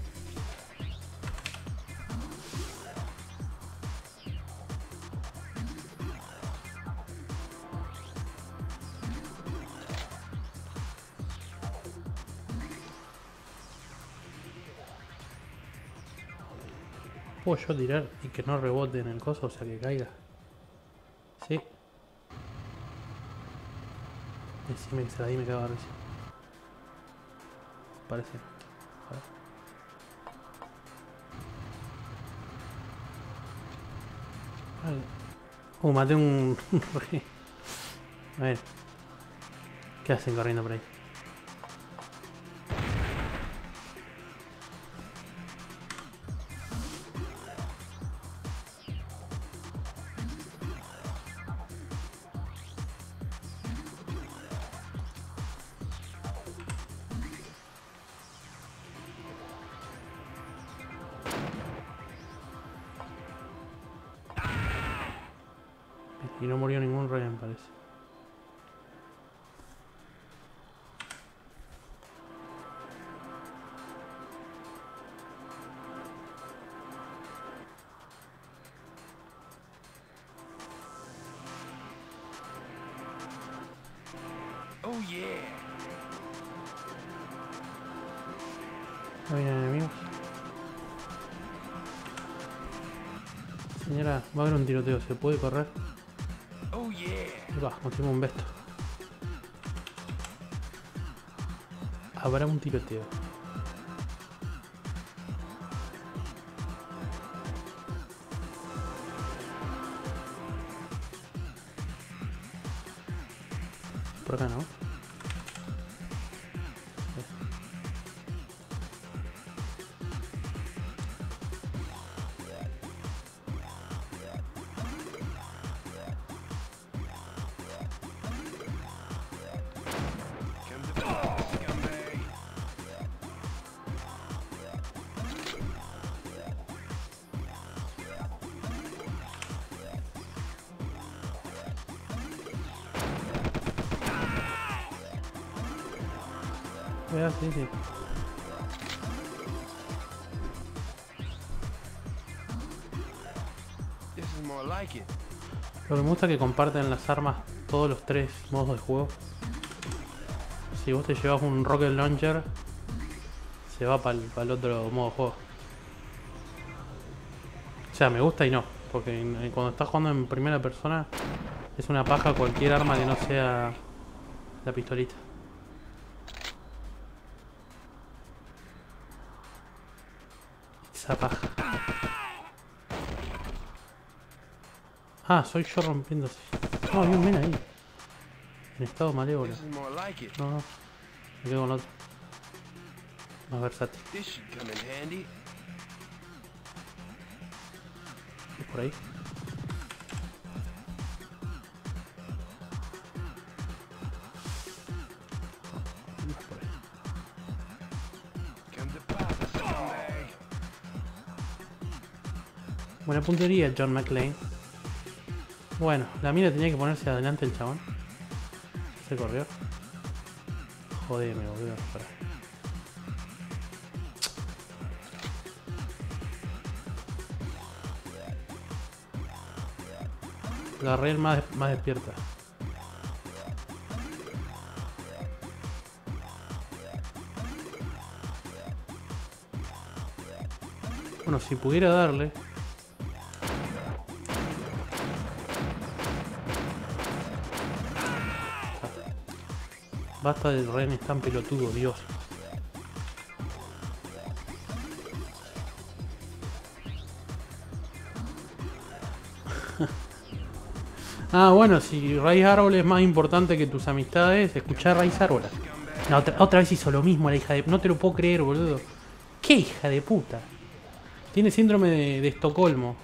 ¿Puedo yo tirar y que no rebote en el coso? O sea, que caiga. Sí. Decime que se la di y me cago de risa. Parece. A ver. Maté un... A ver. ¿Qué hacen corriendo por ahí? Y no murió ningún rey, me parece.
Oh yeah.
¿No vienen enemigos? Señora, va a haber un tiroteo, ¿se puede correr?
Oh yeah.
Va, conseguimos un besto. Habrá un tiroteo. Por acá, ¿no? Sí, sí.
This is more like it.
Lo que me gusta es que comparten las armas todos los tres modos de juego. Si vos te llevas un rocket launcher, se va para el otro modo de juego. O sea, me gusta y no, porque cuando estás jugando en primera persona es una paja cualquier arma que no sea la pistolita. Esa paja. Ah, soy yo rompiéndose. No, hay un men ahí. En estado malévolo.
This is more like it.
No, no. Me quedo con la otra. Más versátil.
This should come in handy.
¿Es por ahí? No es por ahí.
Come to papa, scumbag.
Buena puntería, John McClane. Bueno, la mina tenía que ponerse adelante el chabón. Se corrió. Jodeme, boludo. Pará. Agarré el más despierta. Bueno, si pudiera darle. Basta del Ren, es tan pelotudo, Dios. Ah, bueno, si Raíz Árbol es más importante que tus amistades, escuchá Raíz Árbol. No, otra vez hizo lo mismo la hija de... No te lo puedo creer, boludo. ¿Qué hija de puta? Tiene síndrome de Estocolmo.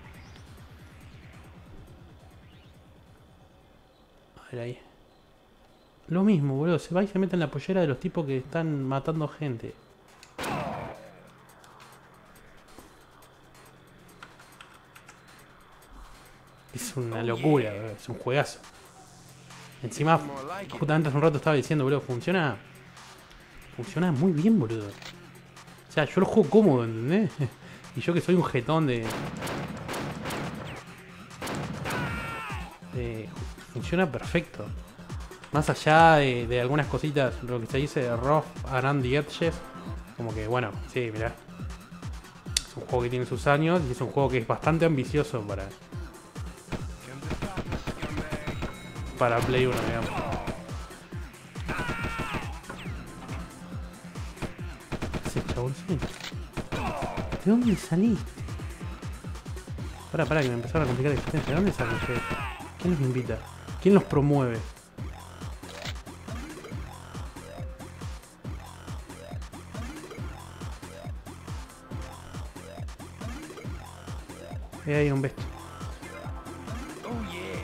A ver ahí. Lo mismo, boludo. Se va y se mete en la pollera de los tipos que están matando gente. Es una locura, boludo. Es un juegazo. Encima, justamente hace un rato estaba diciendo, boludo, funciona muy bien, boludo. O sea, yo lo juego cómodo, ¿entendés? Y yo que soy un jetón funciona perfecto. Más allá de algunas cositas, lo que se dice rough around the edges. Como que, bueno, sí, mirá. Es un juego que tiene sus años y es un juego que es bastante ambicioso para Play 1, digamos. Ese chaboncito. ¿De dónde salí? Pará, que me empezaron a complicar la existencia. ¿De dónde salí? ¿Quién los invita? ¿Quién los promueve? Ahí hay un besto.
Oh yeah.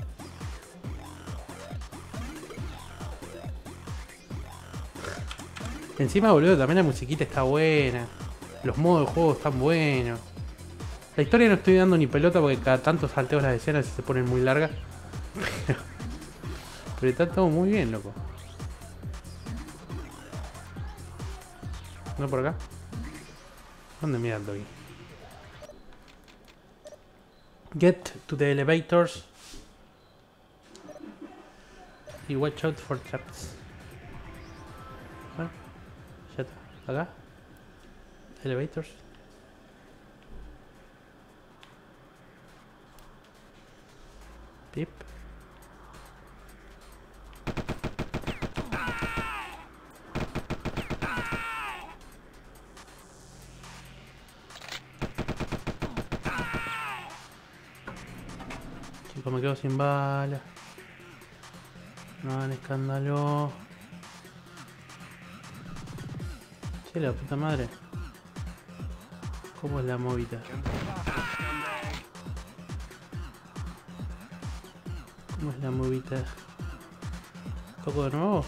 Encima, boludo, también la musiquita está buena. Los modos de juego están buenos. La historia no estoy dando ni pelota porque cada tanto salteo las escenas y se ponen muy largas. Pero está todo muy bien, loco. ¿No por acá? ¿Dónde mira el doggy? Get to the elevators. Y watch out for traps. Bueno, ya está. Acá. Elevators. Pip. Chicos, me quedo sin bala. No hagan escándalo. Che, la puta madre. ¿Cómo es la movida? ¿Cómo es la movida? ¿Toco de nuevo?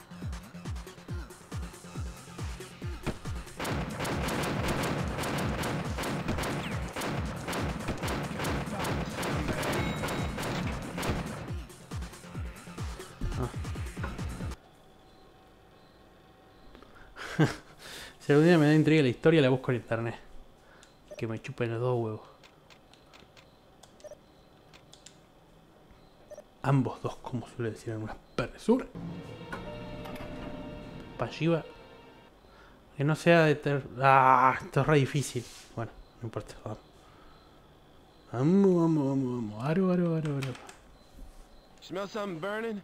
Si algún día me da intriga la historia, la busco en internet. Que me chupen los dos huevos. Ambos dos, como suele decir algunas personas. Pasiva. Que no sea de esto es re difícil. Bueno, no importa. Vamos. Aro.
Smell something burning?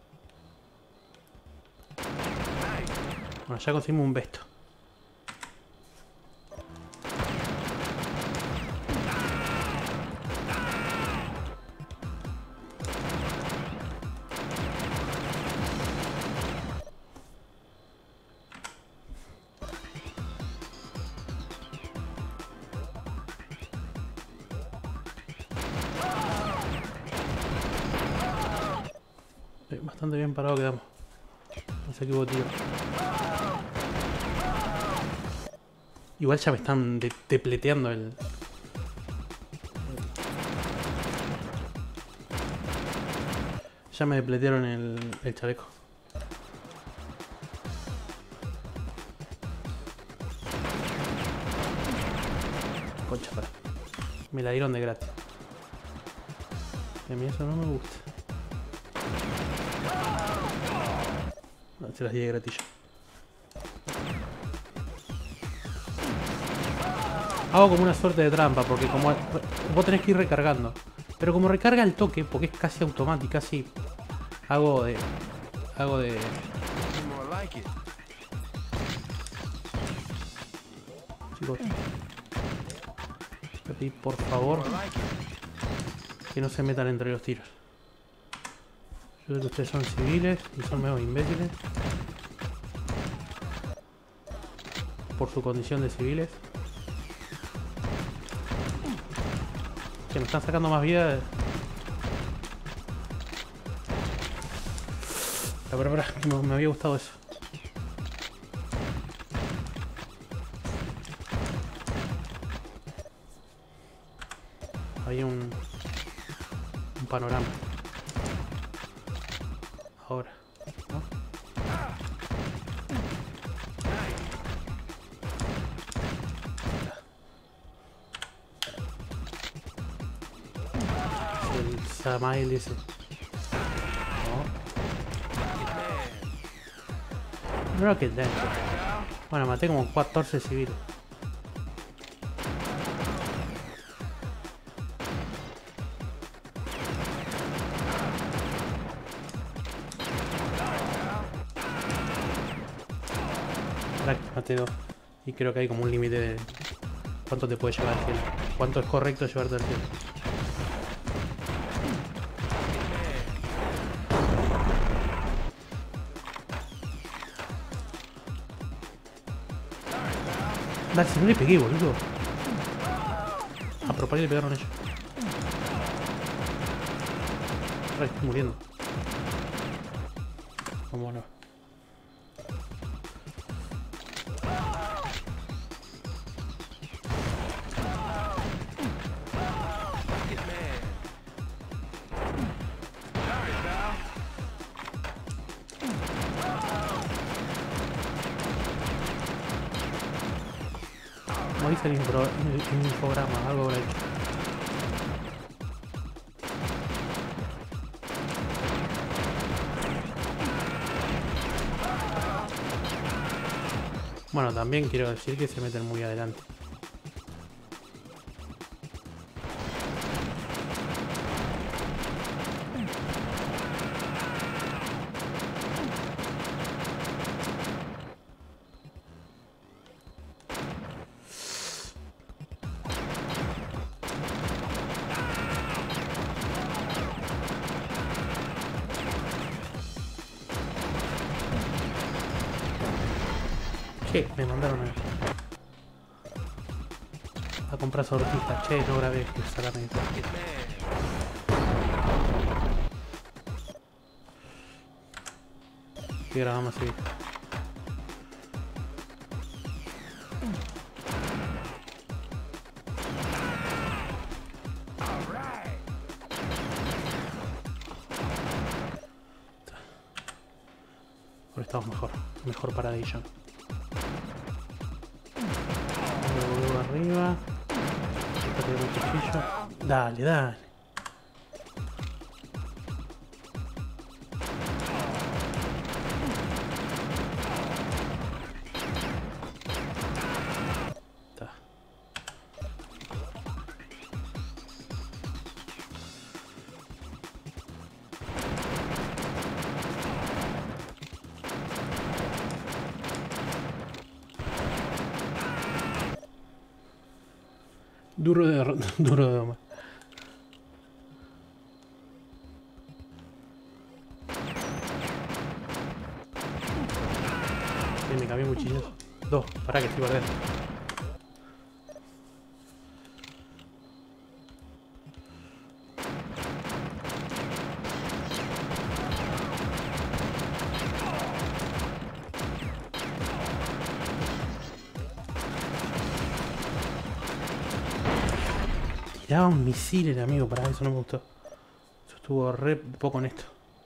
Bueno, ya conseguimos un besto. Bastante bien parado quedamos. No sé qué hubo tiro. Igual ya me están depleteando el... Ya me depletearon el chaleco. Concha, para. Me la dieron de gratis. Y a mí eso no me gusta. No, se las di de gratis yo. Hago como una suerte de trampa, porque como vos tenés que ir recargando. Pero como recarga el toque, porque es casi automático, casi... Hago de... Chicos. Voy a pedir por favor que no se metan entre los tiros. Yo sé que ustedes son civiles y son medio imbéciles. Por su condición de civiles. Que me están sacando más vida. Pero, me había gustado eso. Había un panorama. Ahora, ¿no? El Samael ese. No. Rocket Launcher. Bueno, maté como 14 civiles. Maté 2. Y creo que hay como un límite de cuánto te puede llevar al cielo. Cuánto es correcto llevarte al cielo. Dale, si no le pegué, boludo. Ah, pero para ahí le pegaron ellos. Ay, estoy muriendo. ¿Cómo no? Como dice el infograma, algo por ahí. Bueno, también quiero decir que se meten muy adelante. Che, me mandaron a comprar sortijas. Che, no grabé que solamente. ¿Qué grabamos así? Ahora estamos mejor paradillo. Arriba. Dale, dale. Está. Duro de domar. Me cambié muchísimo. 2, pará que estoy perdiendo. Tiraba un misil el amigo, para eso no me gustó. Eso estuvo re poco honesto.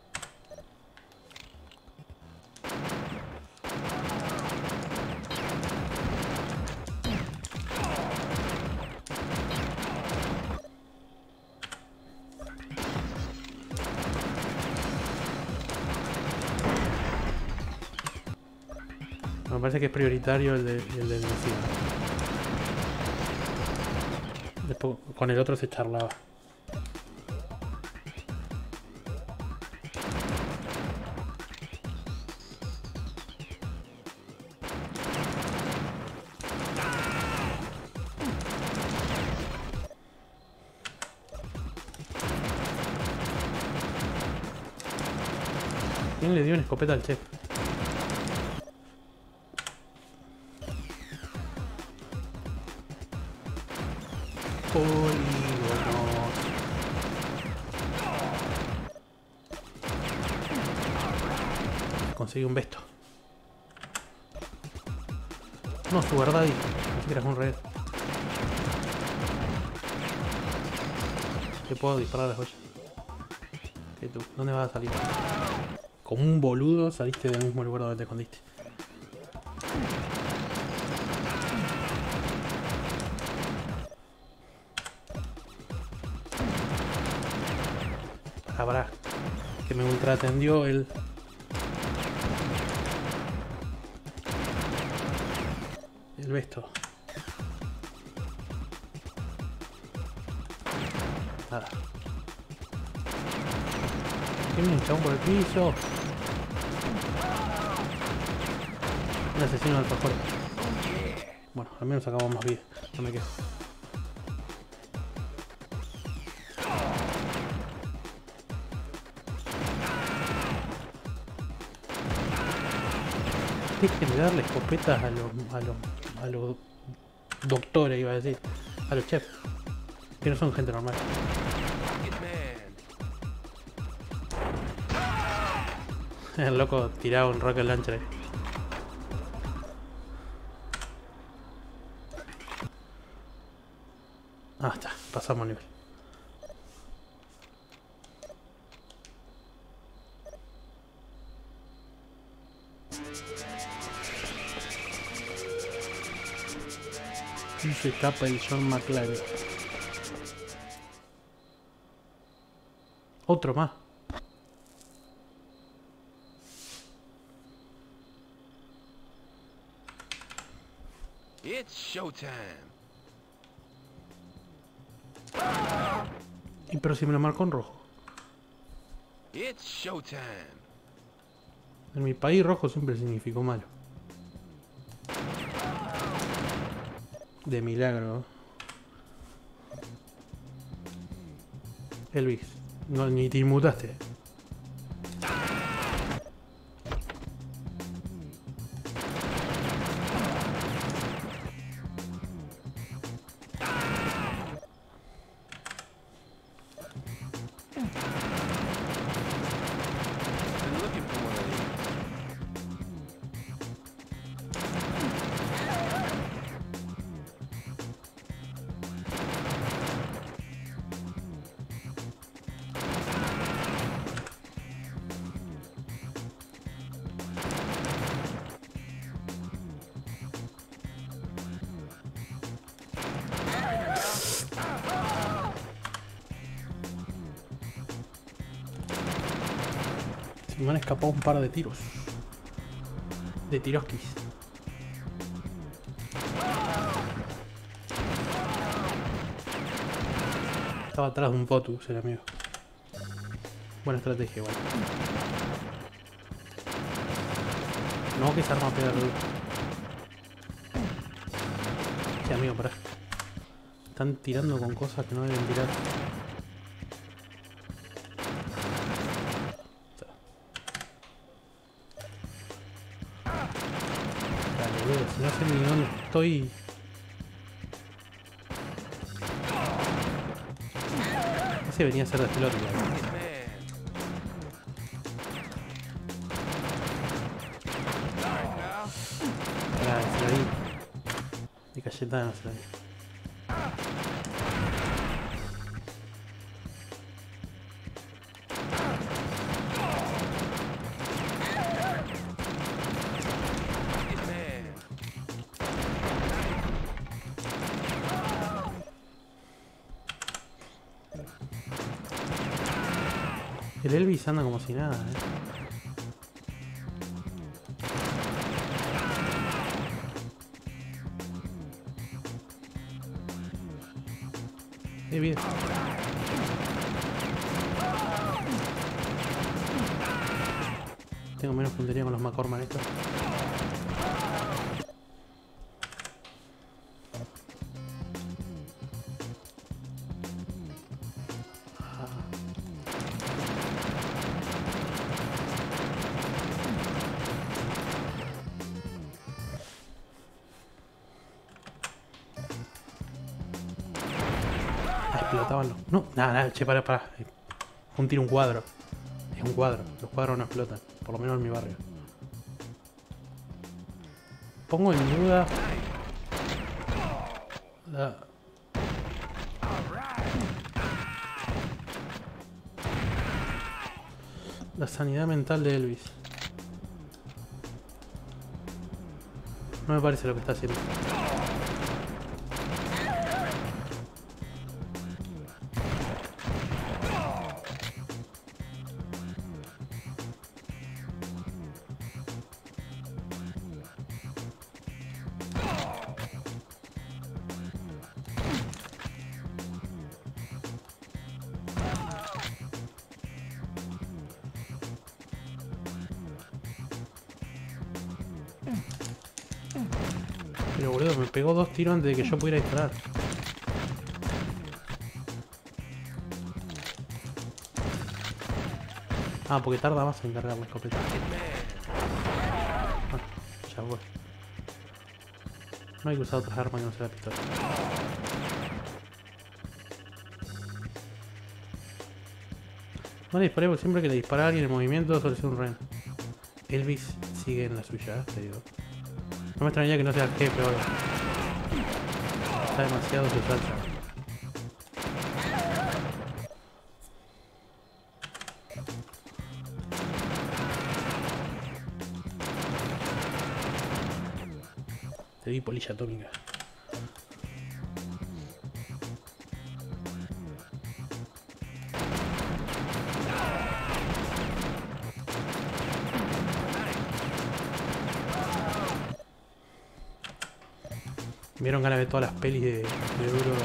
Me parece que es prioritario el del misil. Después con el otro se charlaba. ¿Quién le dio una escopeta al chef? Conseguí un besto. No, su verdad, ni siquiera es un rey. Te puedo disparar las joyas. ¿Qué tú? ¿Dónde vas a salir? Como un boludo saliste del mismo lugar donde te escondiste. Pará, que me ultra atendió el besto. Nada. ¿Qué viene el chabón por el piso? Un asesino de alfajor. Bueno, al menos sacamos más vida. No me quejo. Dejen de darle escopetas a los doctores, iba a decir, a los chefs, que no son gente normal. El loco tiraba un rocket launcher ahí. Ah, está, pasamos nivel. Y se escapa el John McClane. Otro más.
It's showtime.
Y pero si me lo marcó en rojo.
It's showtime.
En mi país rojo siempre significó malo. De milagro. Elvis, no, ni te inmutaste. Me han escapado un par de tiros. De tiroskis. Estaba atrás de un potus el amigo. Buena estrategia igual. No, que se arma a pegar. Sí, amigo, pará. Están tirando con cosas que no deben tirar. Si no sé ni dónde estoy. Ese venía a ser de flor, se la di. De Cayetano se la di. El Elvis anda como si nada, Bien. Tengo menos puntería con los McCorman estos. Explotaban los... No, nada, che, para. Un tiro, un cuadro. Es un cuadro. Los cuadros no explotan. Por lo menos en mi barrio. Pongo en duda... La sanidad mental de Elvis. No me parece lo que está haciendo. Pero boludo, me pegó 2 tiros antes de que yo pudiera disparar. Ah, porque tarda más en cargar la escopeta. Ah, ya fue. No hay que usar otras armas que no sea la pistola. No le disparé porque siempre que le dispara a alguien en movimiento suele ser un rehén. Elvis sigue en la suya, te digo. No me extrañaría que no sea el jefe ahora. Está demasiado su salsa. Te di polilla atómica. Me dieron ganas de ver todas las pelis de Duro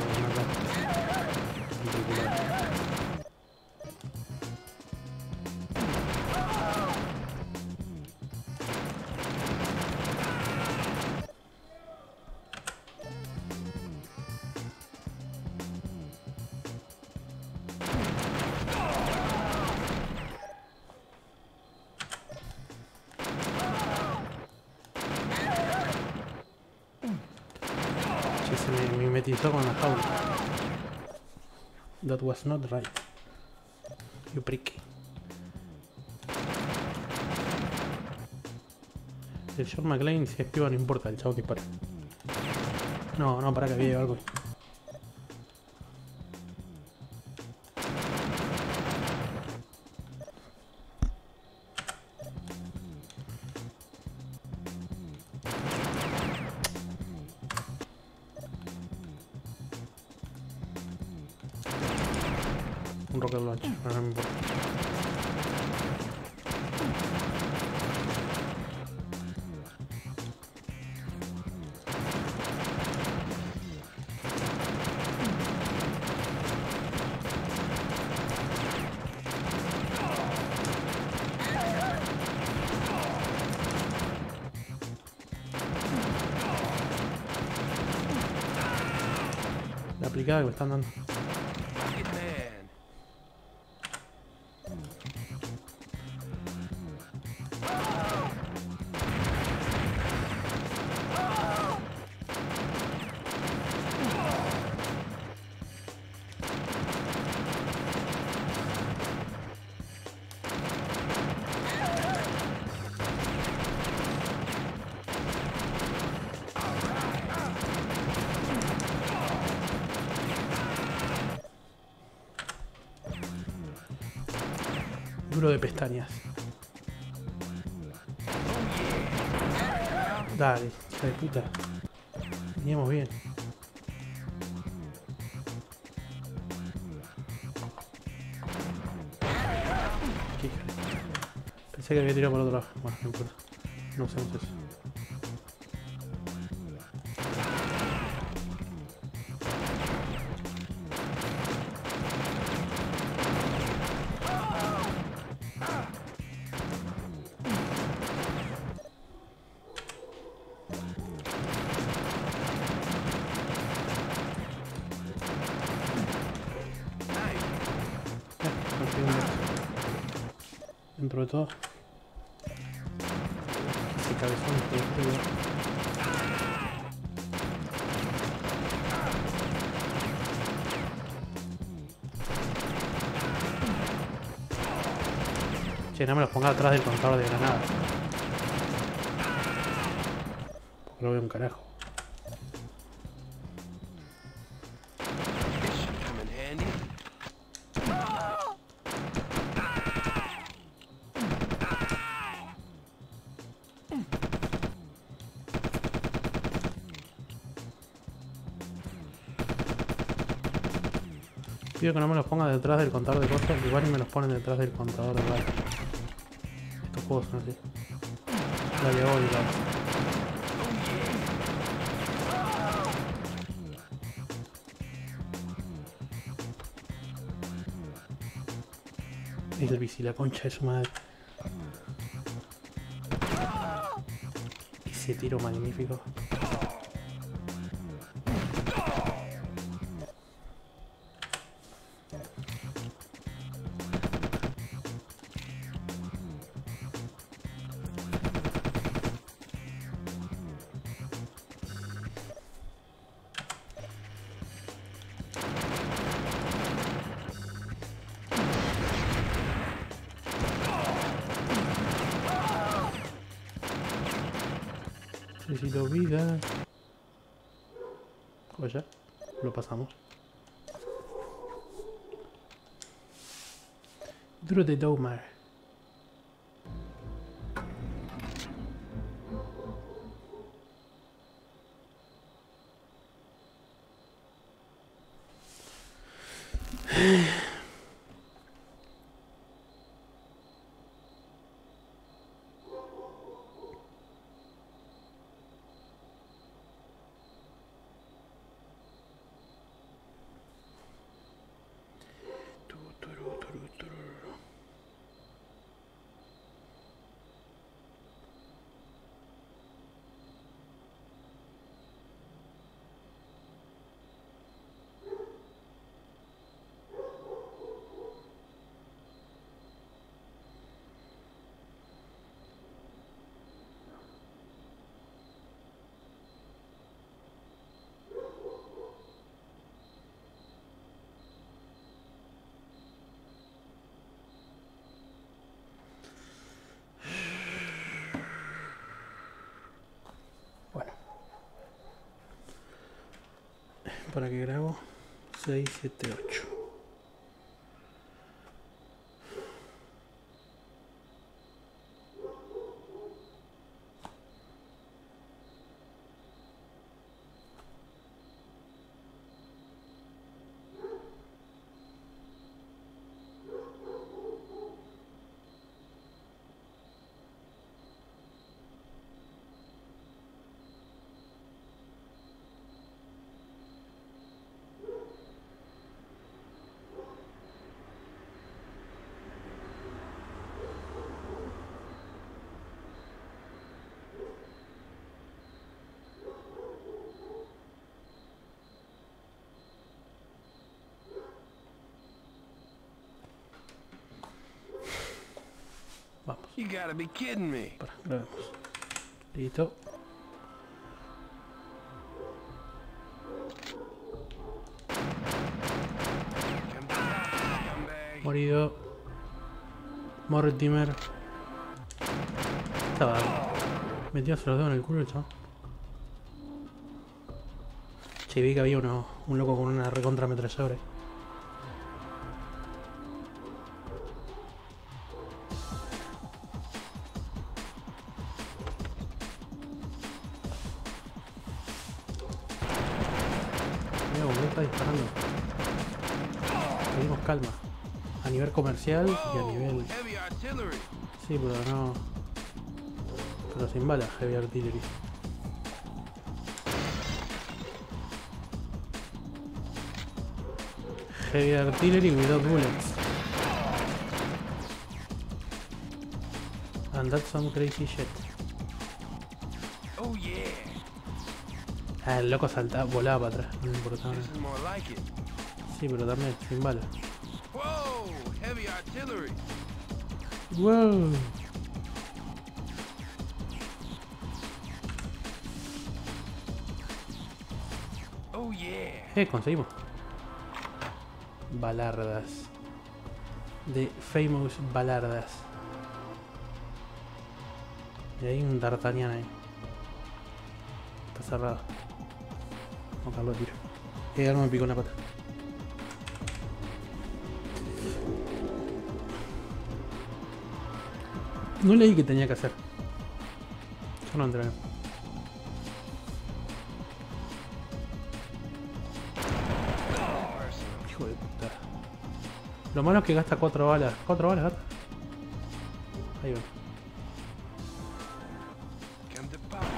se me mimetizó con la jaula. That was not right. You prick. El John McClane si esquiva no importa, el chavo dispara. No, para que había algo. Un rocket launcher, no me importa. La aplicada que me están dando. Duro de pestañas. Dale, hija de puta. Veníamos bien. Pensé que había tirado por otro lado. Bueno, no importa. No usemos eso. Dentro de todo, ese cabezón que che, no me los ponga atrás del contador de granada, porque no veo un carajo.
This should come in handy.
Pido que no me los ponga detrás del contador de cosas, igual y me los ponen detrás del contador de balas. Estos juegos son así. La de hoy, Es el bici, la concha de su madre. Ese tiro magnífico. Necesito vida. Pues ya, lo pasamos. Duro de Domar. Para que grabo 6, 7, 8. Vamos.
You gotta be kidding me.
Para, grabemos. Listo. Morido. Mortimer. Estaba metiéndose los dedos en el culo el chaval. Che, vi que había un loco con una recontra ametralladora. Mira cómo está disparando. Pedimos calma. A nivel comercial y a nivel...
Heavy artillery.
Sí, pero no. Pero sin balas, Heavy Artillery. Heavy Artillery without bullets. And that's some crazy shit.
Oh yeah.
Ah, el loco saltaba, volaba para atrás. No me importaba
This
nada.
is more like it.
Sí, pero también sin balas.
Whoa, heavy artillery.
Wow.
Oh yeah.
Conseguimos. Balardas. The Famous Balardas. Y hay un D'Artagnan ahí. Está cerrado. Vamos a caerlo a tiro. Algo me picó en la pata. No leí que tenía que hacer. Yo no entrené. Hijo de puta. Lo malo es que gasta 4 balas. 4 balas gasta. Ahí va.
Come to pop.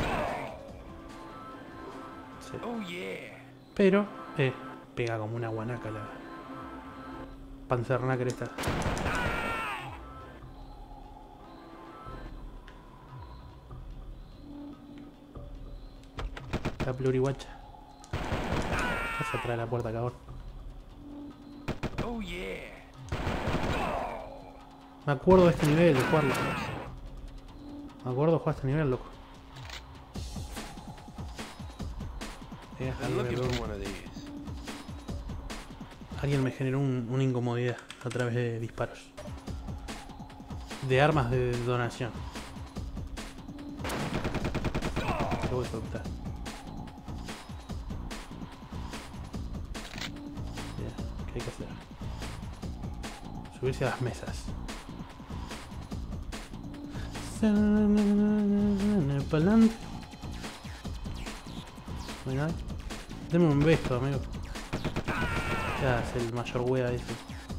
Sí.
Oh yeah.
Pero, pega como una guanaca la Panzerknacker esta. La plurihuacha. Pasa atrás de la puerta, cabrón.
Oh yeah.
Me acuerdo de este nivel, de jugarlo. Me acuerdo de jugar este nivel, loco.
Been looking for one of these.
Alguien me generó una incomodidad a través de disparos. De armas de donación. Qué voy a soltar. Bien, ¿qué hay que hacer? Subirse a las mesas. Pa'lante. No hay nada. Deme un beso, amigo. Ya es el mayor wea ese.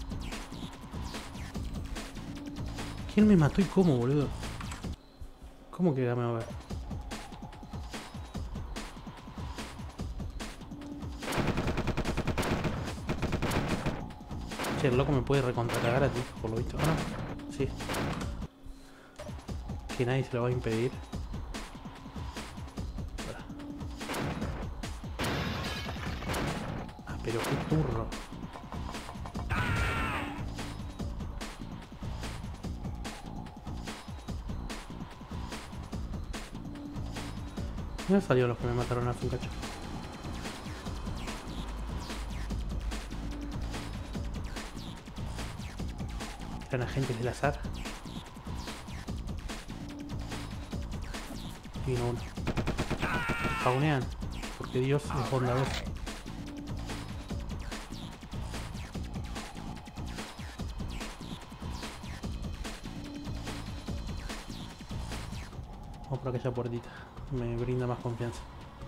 ¿Quién me mató y cómo, boludo? ¿Cómo que me va a ver? Che, el loco me puede recontracagar a ti, por lo visto. Ah, no. Sí. Que nadie se lo va a impedir. Ah, pero qué turro. ¿Dónde salieron los que me mataron hace un cacho? ¿Eran agentes del azar? Y no uno. Faunean, porque Dios es bondadoso. Vamos por aquella puertita. Me brinda más confianza.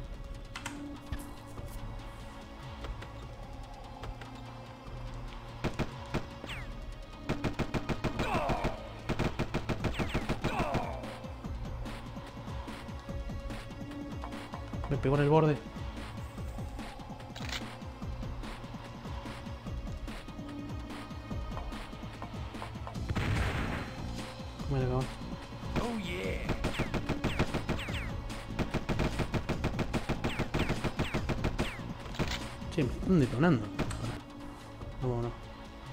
Me pegó en el borde. Me la acabó.
Oh yeah.
Che, me están detonando. No, no.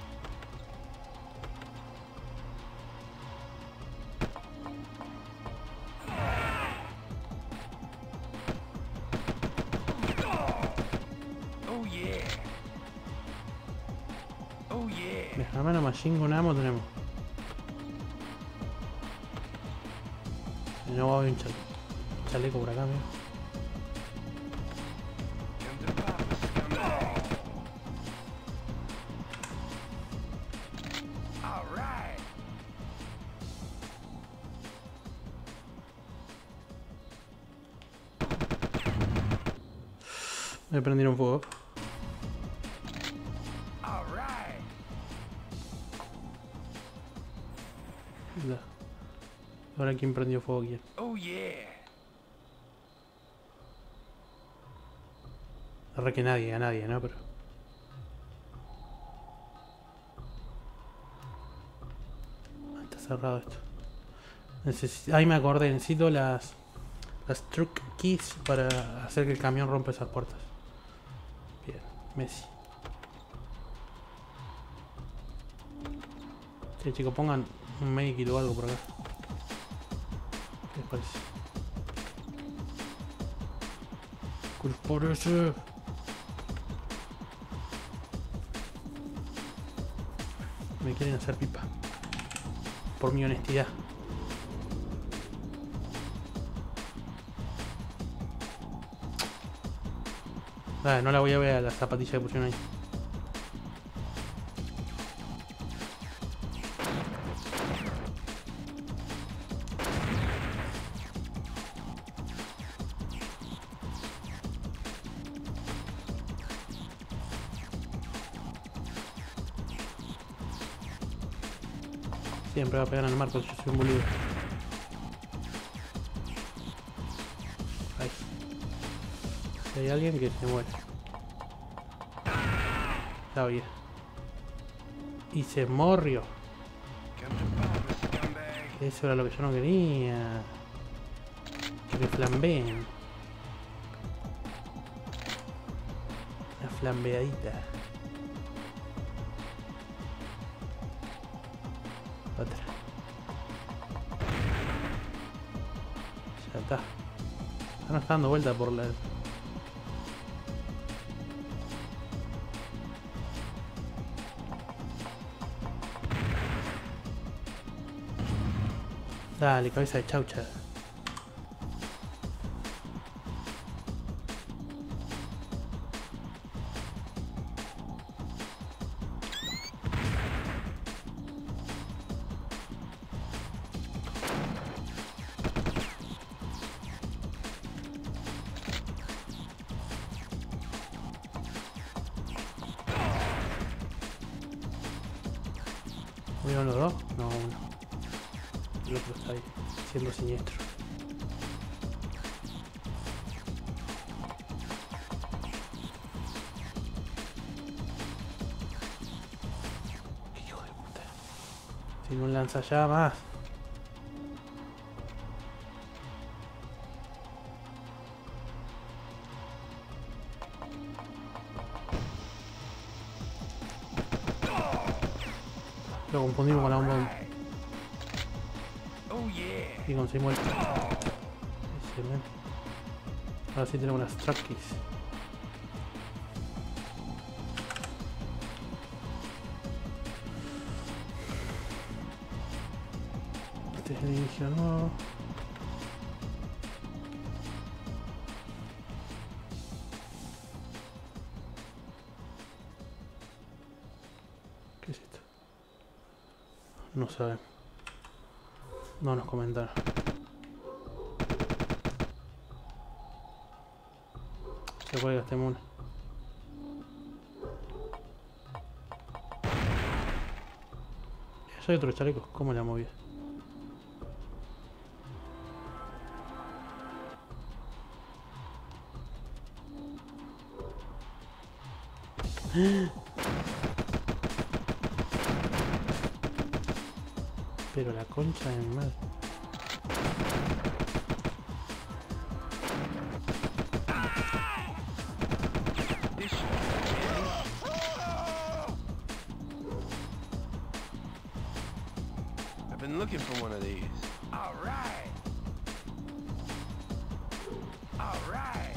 Oh yeah. Oh yeah.
Déjame una machine con ammo tenemos. Y no va a haber un chaleco por acá, amigo.
Come to pop, scumbag. All right.
Me prendieron fuego.
All right.
Ahora quién prendió fuego quién.
Oh yeah.
La verdad que nadie, a nadie, ¿no? Pero... está cerrado esto. Ahí me acordé, necesito las truck keys para hacer que el camión rompa esas puertas. Bien, Messi. Sí, chicos, pongan un medikit o algo por acá. ¿Qué les parece? ¿Qué les parece? Me quieren hacer pipa. Por mi honestidad. Ah, no la voy a ver a la zapatilla que pusieron ahí. Siempre va a pegar en el marco, yo soy un boludo. Ahí. Si hay alguien que se muere. Está bien. Y se morrió. Eso era lo que yo no quería. Que me flambeen. Una flambeadita. Otra. Ya está. Ya no está dando vuelta por la... Dale, cabeza de chaucha. ¿Murieron los dos? No, uno. El otro está ahí, siendo siniestro. Qué hijo de puta. Sin un lanzallamas. Lo confundimos con la bomba.
Oh yeah.
Y conseguimos el... Excelente. Ahora sí tenemos las truck keys. Este es el inicio nuevo. ¿Qué es esto? No saben. No nos comentaron. Se puede gastar una. Allá hay otro chaleco. ¿Cómo la moví? Pero la concha de mi madre.
I've been looking for one of these. All right. All right.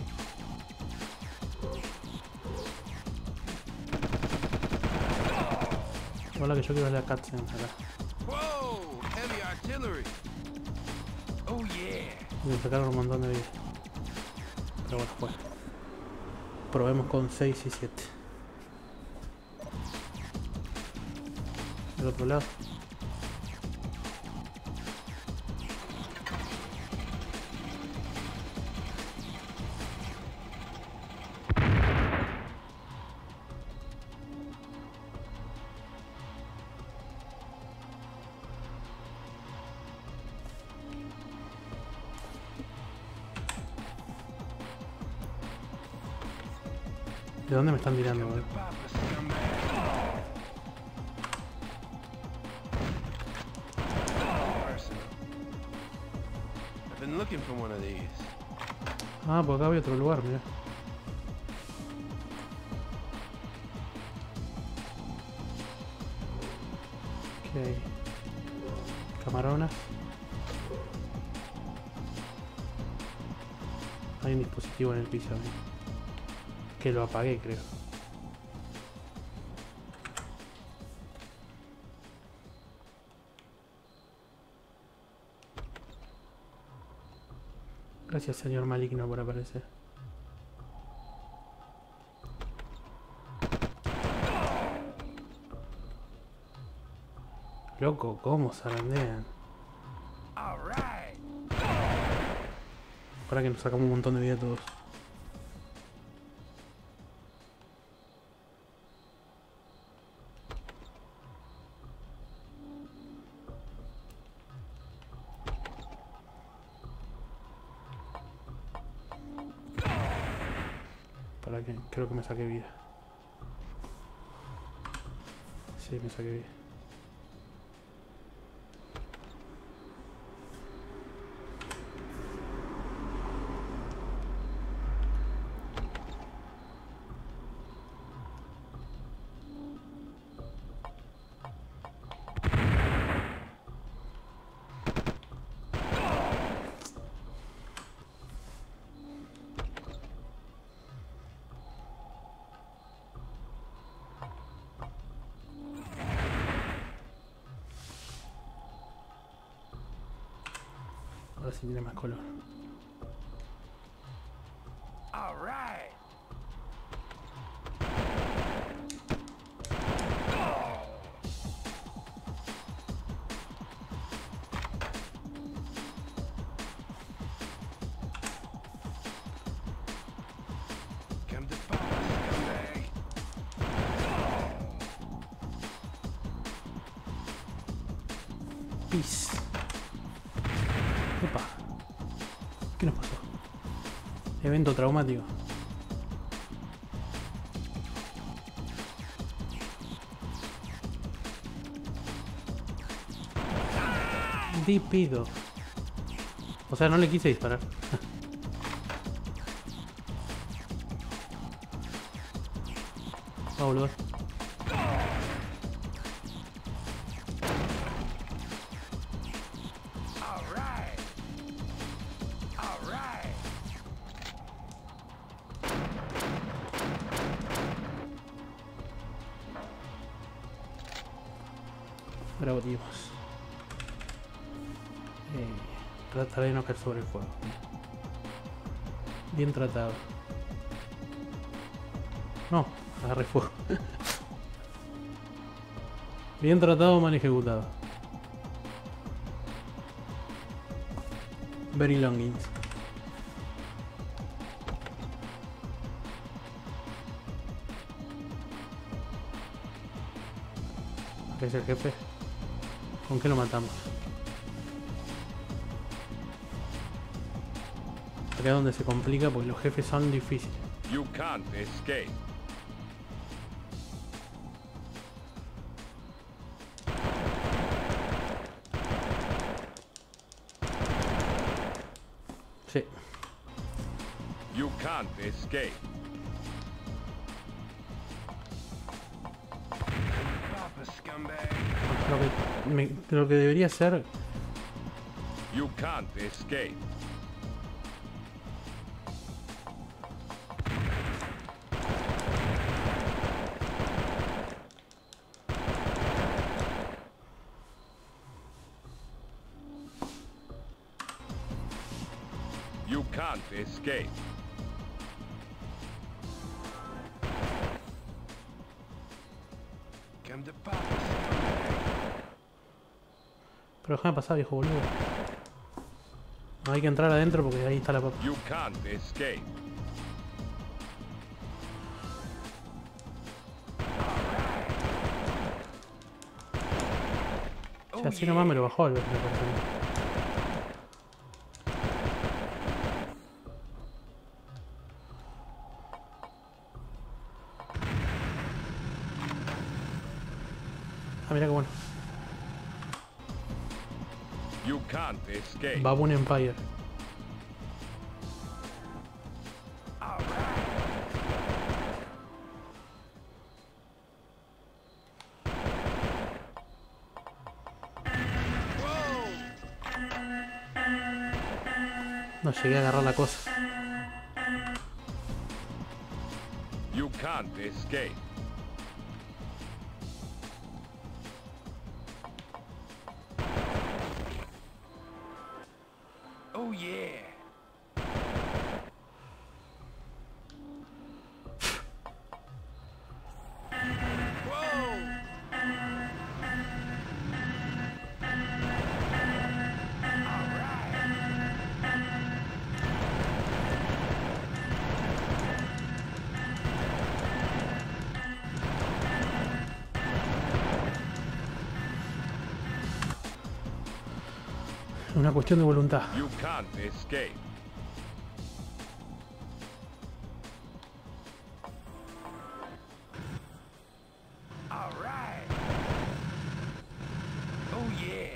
Hola, que yo quiero ver la cutscene acá.
Whoa, heavy artillery. Oh yeah.
Me sacaron un montón de vida. Pero bueno, pues. Probemos con 6 y 7. Del otro lado. ¿De dónde me están tirando, boludo?
Papa, scumbag. Arsenal. I've been looking for one of these.
Ah, por acá había otro lugar, mira. Ok. Camaronas. Hay un dispositivo en el piso, que lo apagué, creo. Gracias, señor maligno, por aparecer. Loco, ¿cómo zarandean?
All right.
Para que nos sacamos un montón de vida todos. Para que creo que me saqué vida. Sí, me saqué vida. Ahora sí tiene más color.
All right. Come to Papa, scumbag.
Peace. Opa. ¿Qué nos pasó? Evento traumático. Dipido. O sea, no le quise disparar. Va, boludo.
All right. All right.
Ahora volvimos. Trataré de no caer sobre el fuego. Bien tratado. No, agarré fuego. Bien tratado, mal ejecutado. Very longings. ¿Qué es el jefe? ¿Con qué lo matamos? Acá es donde se complica porque los jefes son difíciles.
You can't escape.
Sí.
You can't escape.
Papa, scumbag.
Lo que debería ser.
You can't escape. You can't escape.
Come to Papa, scumbag.
Pero déjame pasar, viejo boludo. No hay que entrar adentro porque ahí está la papa.
You can't escape.
O sea, así nomás me lo bajó el me parece. Ah, mirá qué bueno.
You can't escape.
Baboon Empire. No llegué a agarrar la cosa.
You can't escape.
Oh yeah.
Una cuestión de voluntad.
You can't escape.
All right. Oh yeah.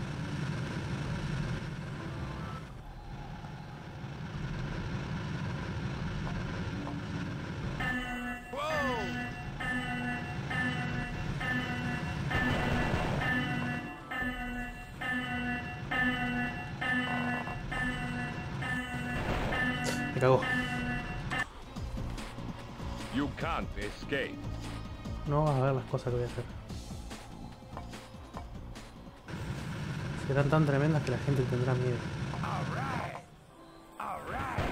Whoa.
Me cagó.
You can't escape.
No vas a ver las cosas que voy a hacer. Serán tan tremendas que la gente tendrá miedo.
All right. All right.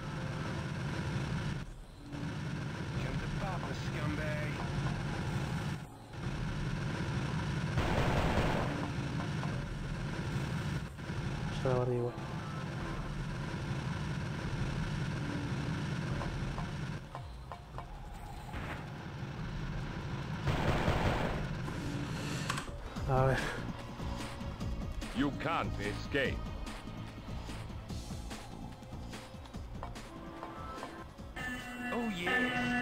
Come to Papa, scumbag.
Ya la guardé igual. A ver.
You can't escape.
Oh yeah.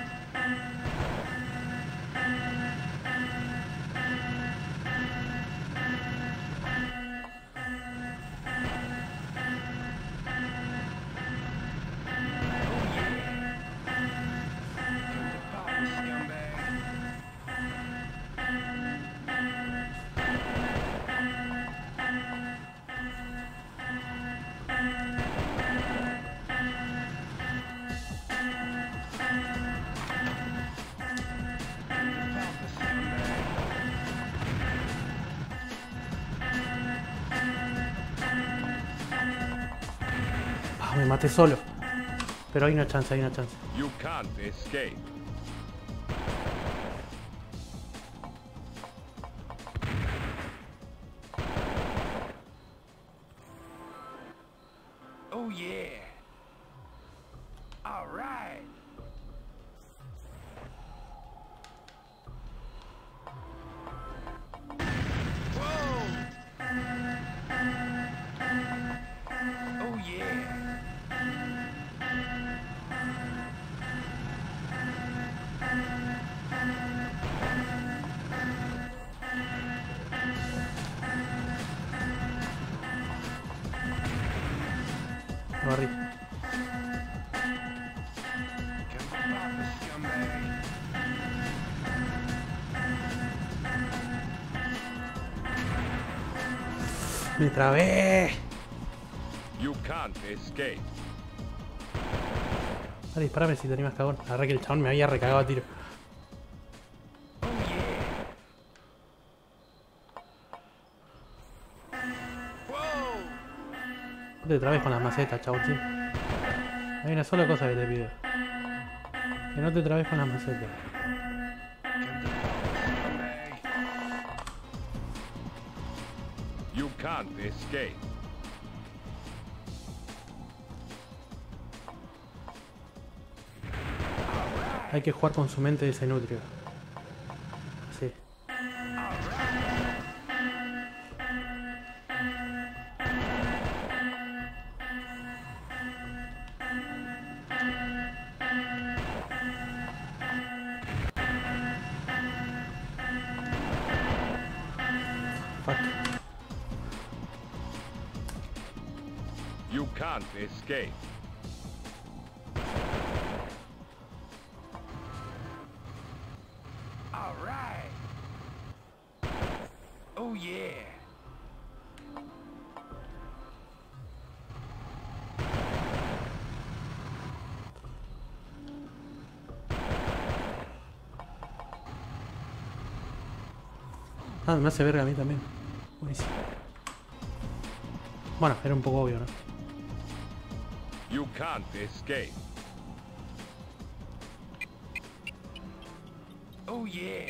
Ah, me maté solo. Pero hay una chance, hay una chance.
You can't escape.
Oh yeah. All right. Whoa. Oh yeah.
Me barrí.
Come to Papa, scumbag.
Me trabé.
You can't escape.
Dale, disparame si te animas, cagón. La verdad que el chabón me había recagado a tiro.
Oh yeah. Whoa.
No te trabes con las macetas, chabón, tío. Hay una sola cosa que te pido. Que no te trabes con las macetas.
You can't escape.
Hay que jugar con su mente de ese nutrio. Sí.
can't escape.
All right. Oh, yeah.
Ah, me hace verga a mí también. Buenísimo. Bueno, era un poco obvio, ¿no?
You can't escape.
Oh, yeah.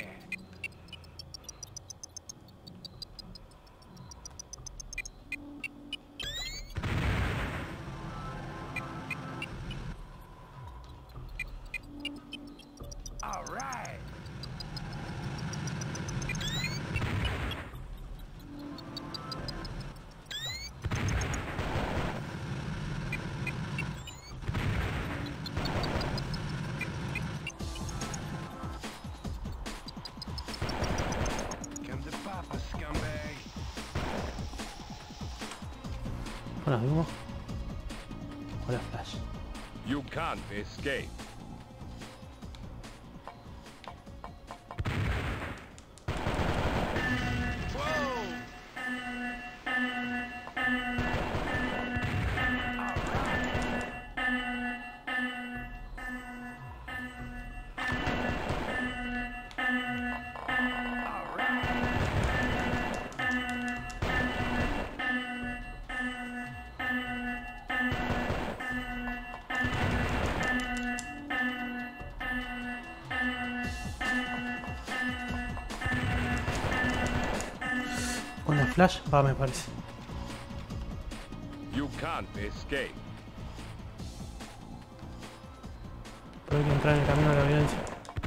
All right. Come to Papa, scumbag.
Hola, amigo. Hola, Flash.
You can't escape.
Hola, Flash. Va, me parece.
You can't escape.
Pero hay que entrar en el camino de la violencia.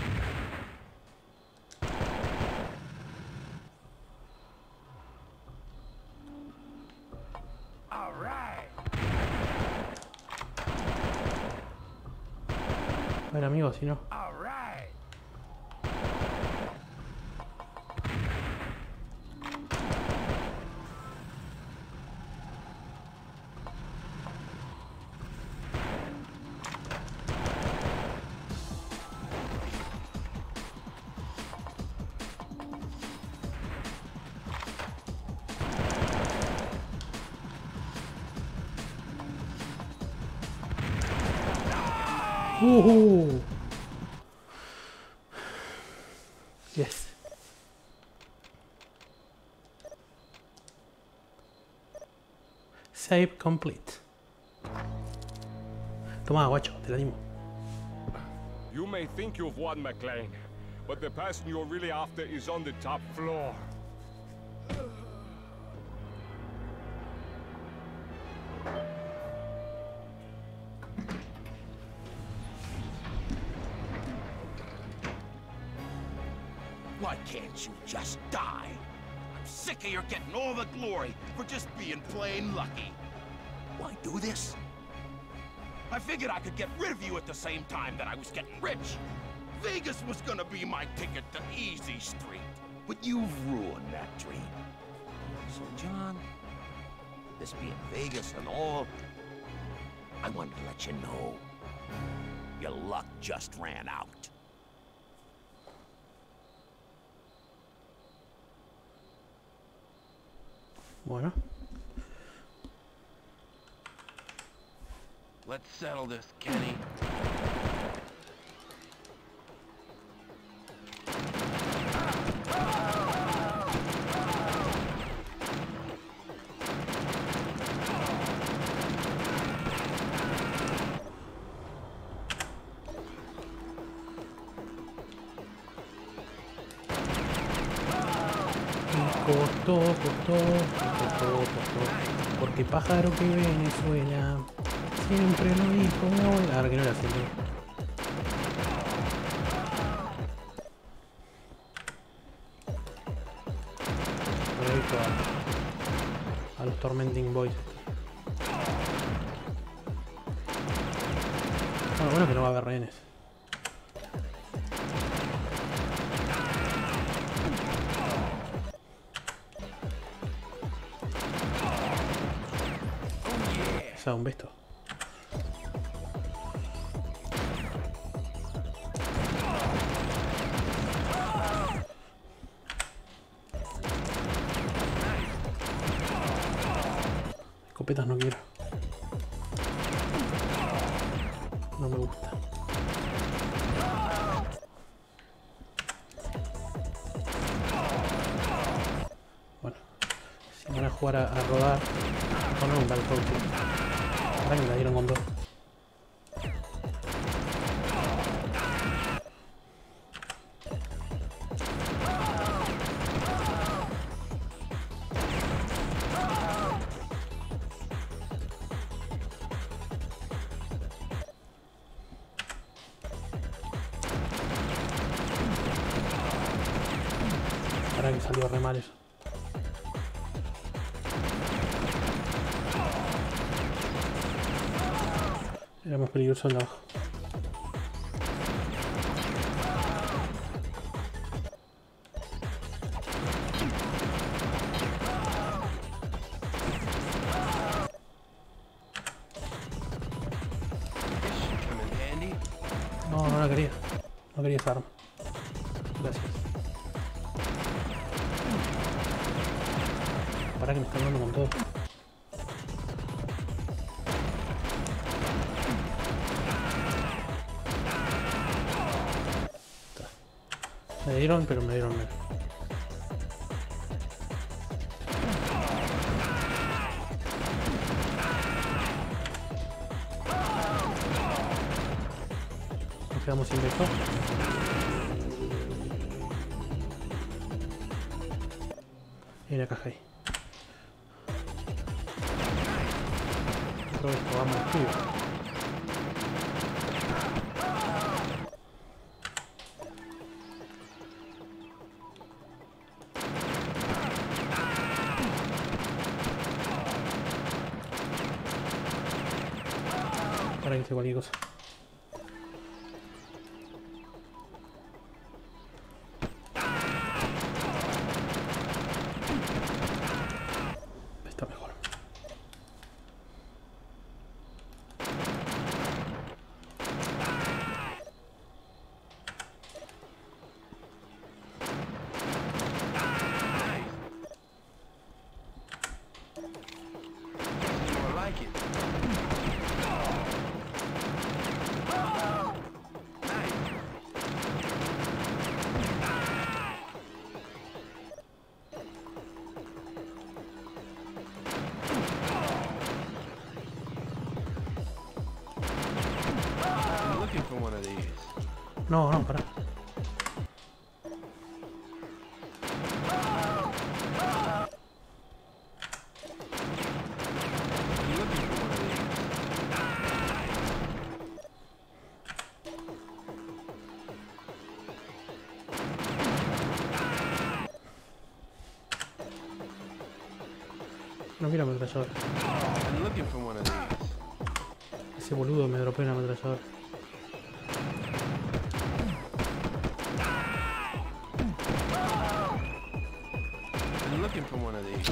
All right.
Bueno, amigo, si no.
All right.
Yes. Save complete. Toma, guacho, te la dimos.
You may think you've won, McLean, but the person you're really after is on the top floor.
Why can't you just die? I'm sick of your getting all the glory for just being plain lucky. Why do this? I figured I could get rid of you at the same time that I was getting rich. Vegas was gonna be my ticket to Easy Street, but you've ruined that dream. So, John, this being Vegas and all, I wanted to let you know your luck just ran out.
Bueno.
Let's settle this, Kenny.
Costó. Porque pájaro que Venezuela siempre lo dijo mi abuela. Ahora que no era así. He visto a los Tormenting Boys. Bueno que no va a haber rehenes. Esa un besto. Escopetas no quiero. No me gusta. Bueno, si van a jugar a rodar, poner un balcón. Ahora que me la dieron con dos. Ahora que salió re mal eso. Era más peligroso el de abajo. No, no la quería. No quería esa arma. Gracias. Para que me están dando con todo. Me dieron, pero me dieron menos. Nos quedamos sin beso. Y la caja ahí. Pero esto vamos a escribir. Para que hice cualquier cosa. Está mejor. No, no, pará. No mira ametrallador. Ese boludo me dropea una ametrallador.
Looking for one of these.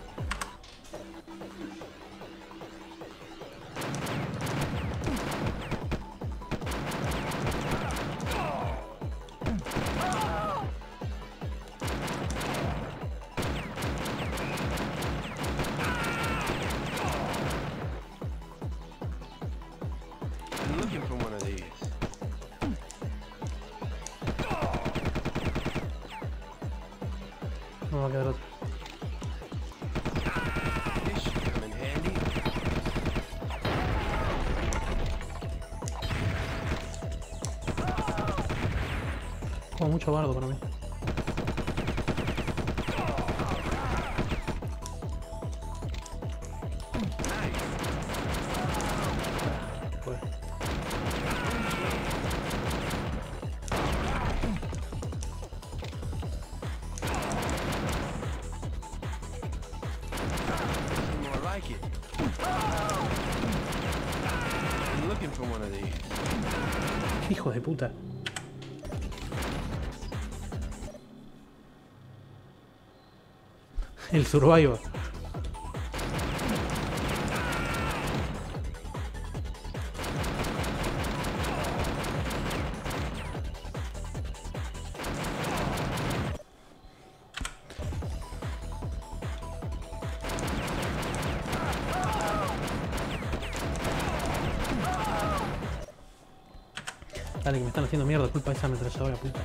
I'm looking for one of these.
No va a quedar otro.
This should come in handy.
Como mucho bardo para mí. Pues.
More like it. I'm looking for one of these.
Hijo de puta. El Survivor. Dale, que me están haciendo mierda, culpa de esa ametralladora, puta.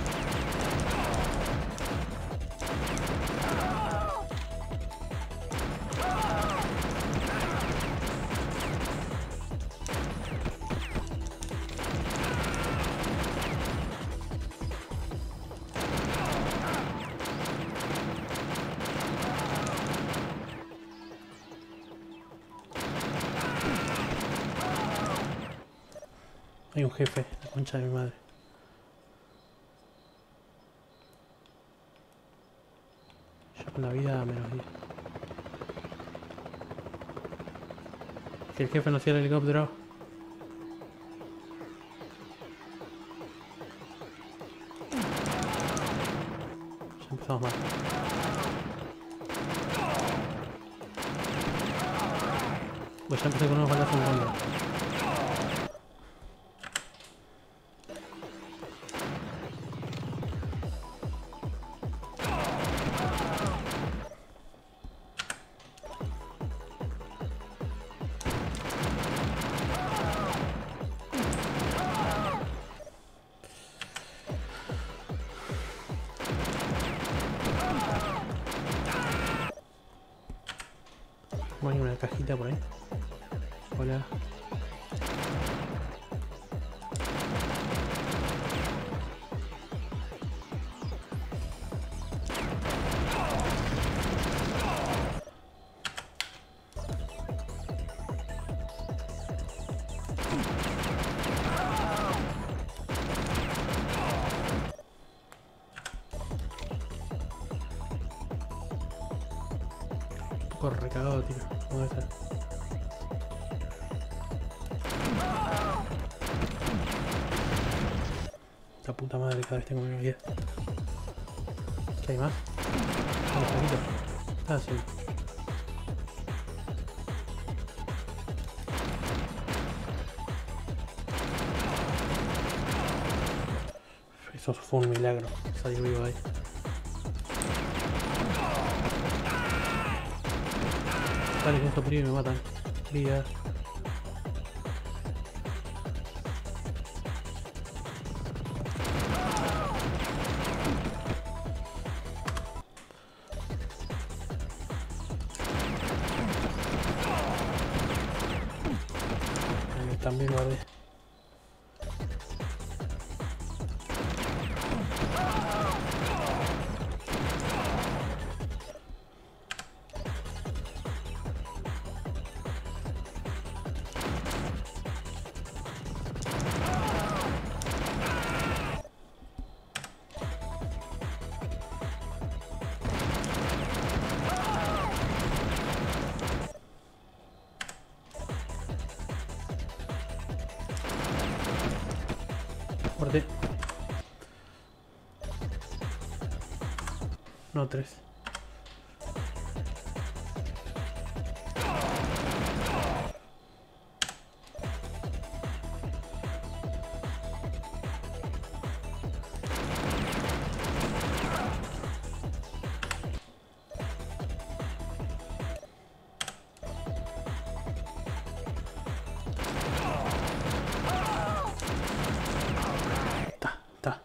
Hay un jefe, la concha de mi madre. Yo con la vida menos 10. Que el jefe no sea el helicóptero. Ya empezamos mal. Pues ya empecé con unos balazos en contra. Hay una cajita por ahí. Hola. Un poco recagado, tío. ¿Cómo debe ser? La puta madre, cada vez tengo menos vida. ¿Qué hay más? Un poquito. Ah, sí. Eso fue un milagro. Salir vivo de ahí. Dale, que esto primero me matan. Vida. También guardé. Guardé. No, 3. Está.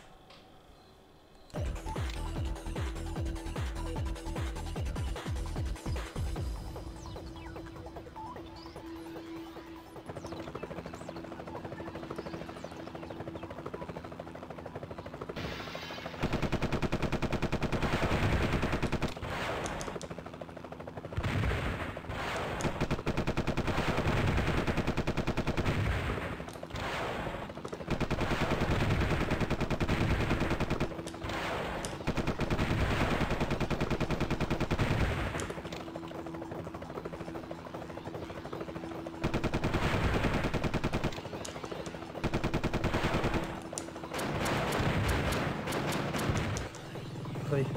Ahí.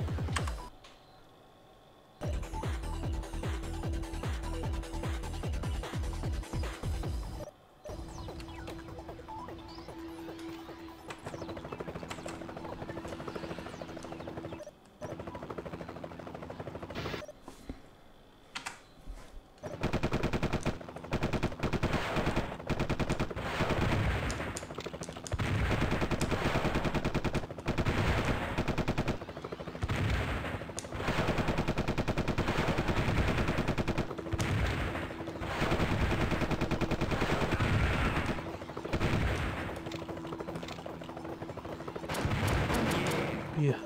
vida.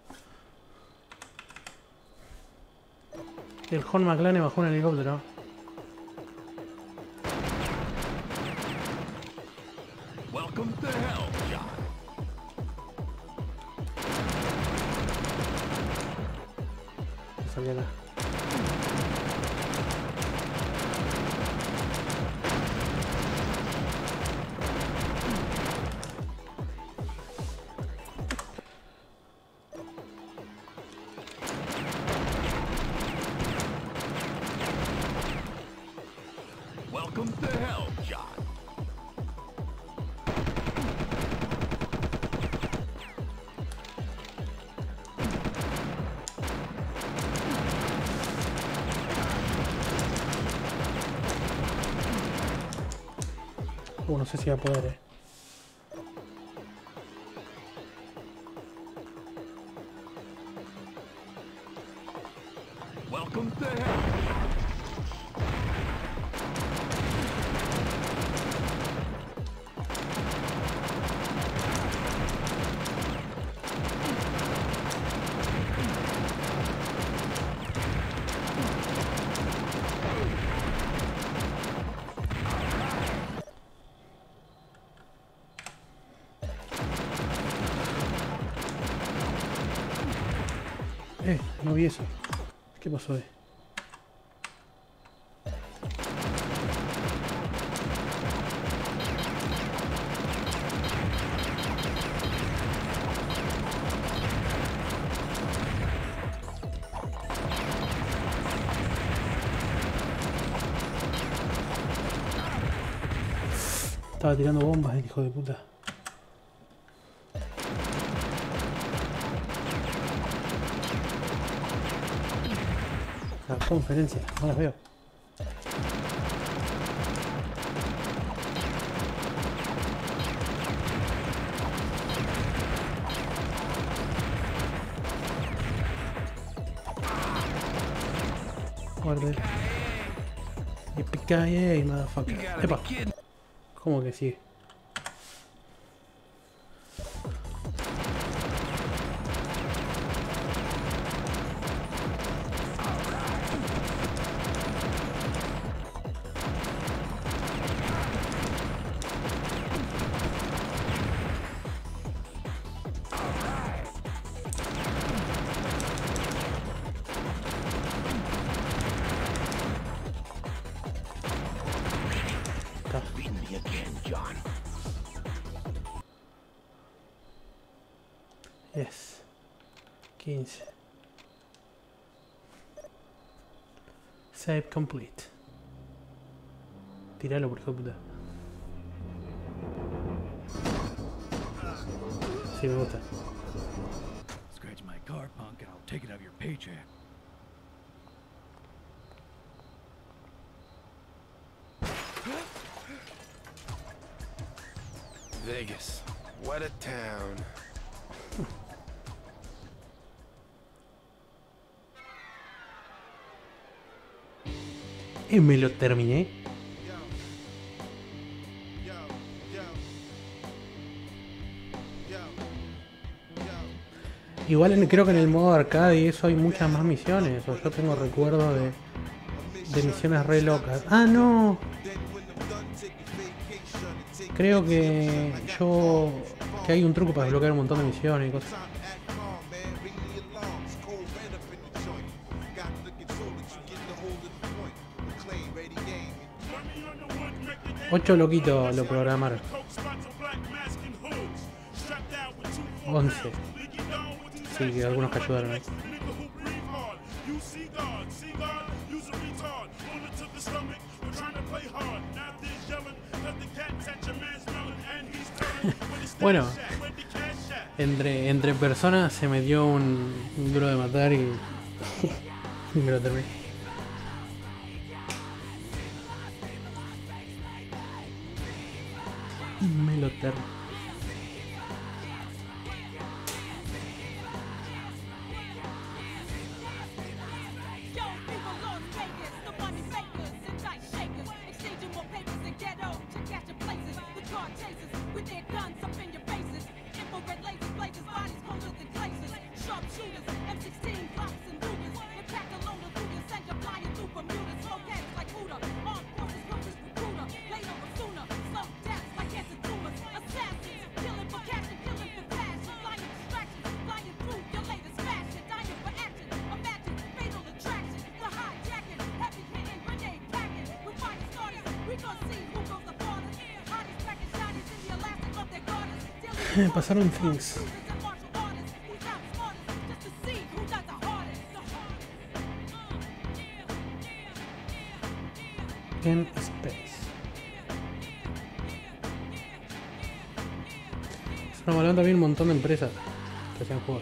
El John McClane bajó un helicóptero.
Welcome to hell, John.
Salí acá.
Welcome to hell, John.
No sé si va a poder,
Welcome to hell.
No vi eso. ¿Qué pasó ahí? Estaba tirando bombas el hijo de puta. La conferencia, no las veo. Guarde. Yippee-ki-yay, motherfucker. Epa. ¿Cómo que sí?
Beat me again, John.
Yes. 15. Save complete. Tíralo por hijo de puta. Sí, me gusta.
Scratch my car, punk, and I'll take it out of your paycheck.
Vegas, what a town.
Y me lo terminé. Igual creo que en el modo arcade y eso hay muchas más misiones. O yo tengo recuerdo de misiones re locas. ¡Ah, no! Creo que hay un truco para desbloquear un montón de misiones y cosas. 8 loquitos lo programaron. 11. Sí, que algunos que ayudaron ahí. Bueno, entre personas se me dio un duro de matar y me lo terminé. Me lo terminé.
With their guns up in your faces, infrared laser blazes, bodies colder than glazes.
Pasaron things. En Space. Se nos hablan también un montón de empresas que hacían juegos.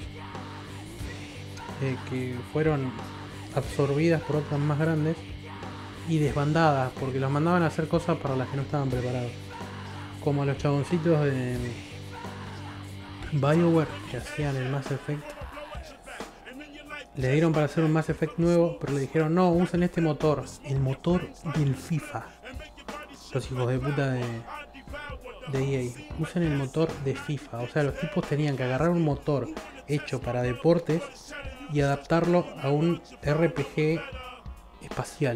Que fueron absorbidas por otras más grandes y desbandadas porque los mandaban a hacer cosas para las que no estaban preparados. Como los chaboncitos de BioWare que hacían el Mass Effect. Le dieron para hacer un Mass Effect nuevo, pero le dijeron no, usen este motor, el motor del FIFA. Los hijos de puta de EA, usen el motor de FIFA. O sea, los tipos tenían que agarrar un motor hecho para deportes y adaptarlo a un RPG espacial.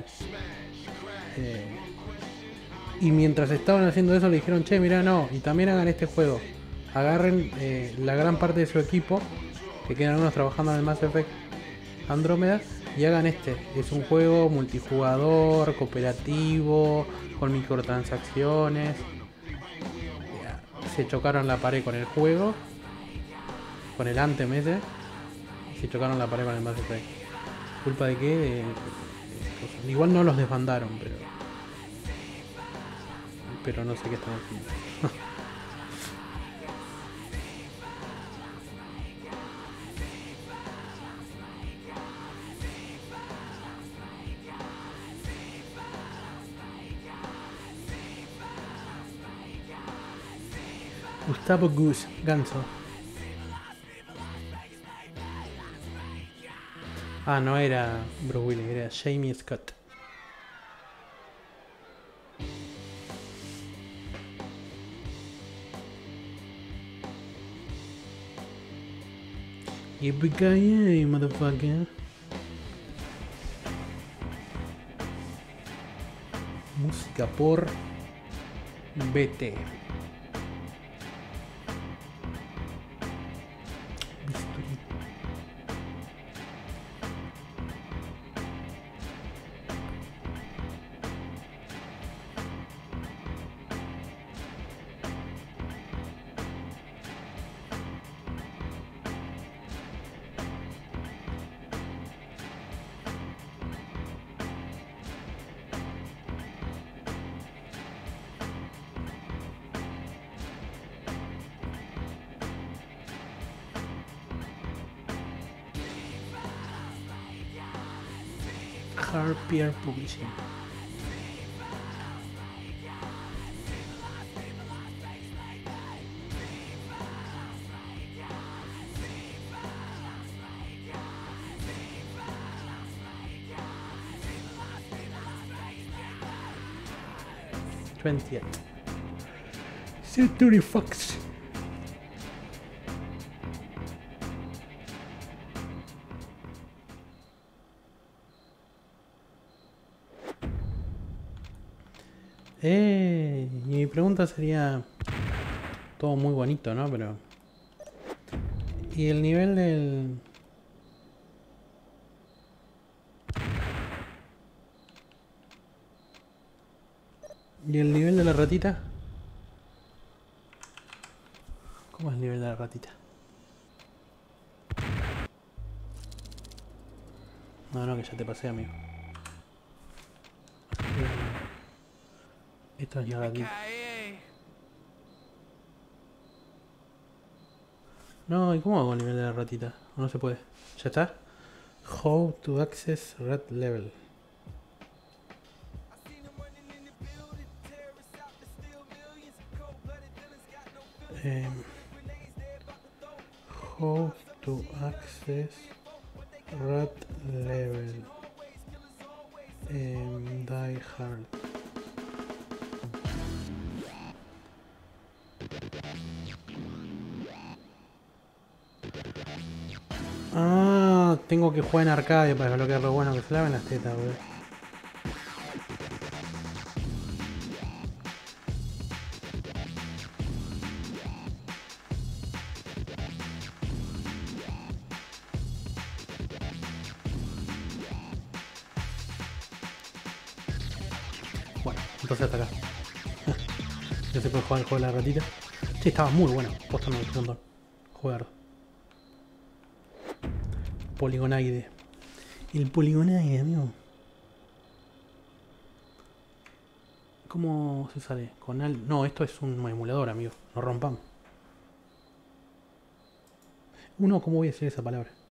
Y mientras estaban haciendo eso le dijeron, che, mirá, no, y también hagan este juego. Agarren la gran parte de su equipo, que quedan algunos trabajando en el Mass Effect Andrómeda, y hagan este. Es un juego multijugador, cooperativo, con microtransacciones. Se chocaron la pared con el juego, con el Anthem ese, y se chocaron la pared con el Mass Effect. ¿Culpa de qué? Igual no los desbandaron, pero no sé qué están haciendo. Gustavo Ganso. Ah, no era Bruce Willis, era Jamie Scott. Yippee-ki-yay, motherfucker. Música por BT. Harpier Publishing. Century Fox. Y mi pregunta sería, todo muy bonito, ¿no? Pero ¿y el nivel del... ¿Y el nivel de la ratita? ¿Cómo es el nivel de la ratita? No, que ya te pasé, amigo. Esto es ya aquí. No, ¿y cómo hago el nivel de la ratita? No se puede. ¿Ya está? How to access rat level. How to access rat level. Die Hard. Ah, tengo que jugar en arcade para desbloquear lo bueno que se laven las tetas, boludo. Bueno, entonces hasta acá. Ya se puede jugar el juego de la ratita. Sí, estaba muy bueno. Posta me gustó un montón. Jugar. Poligonaide. El poligonaide, amigo. ¿Cómo se sale? Con al... No, esto es un emulador, amigo. No rompamos. ¿Cómo voy a decir esa palabra?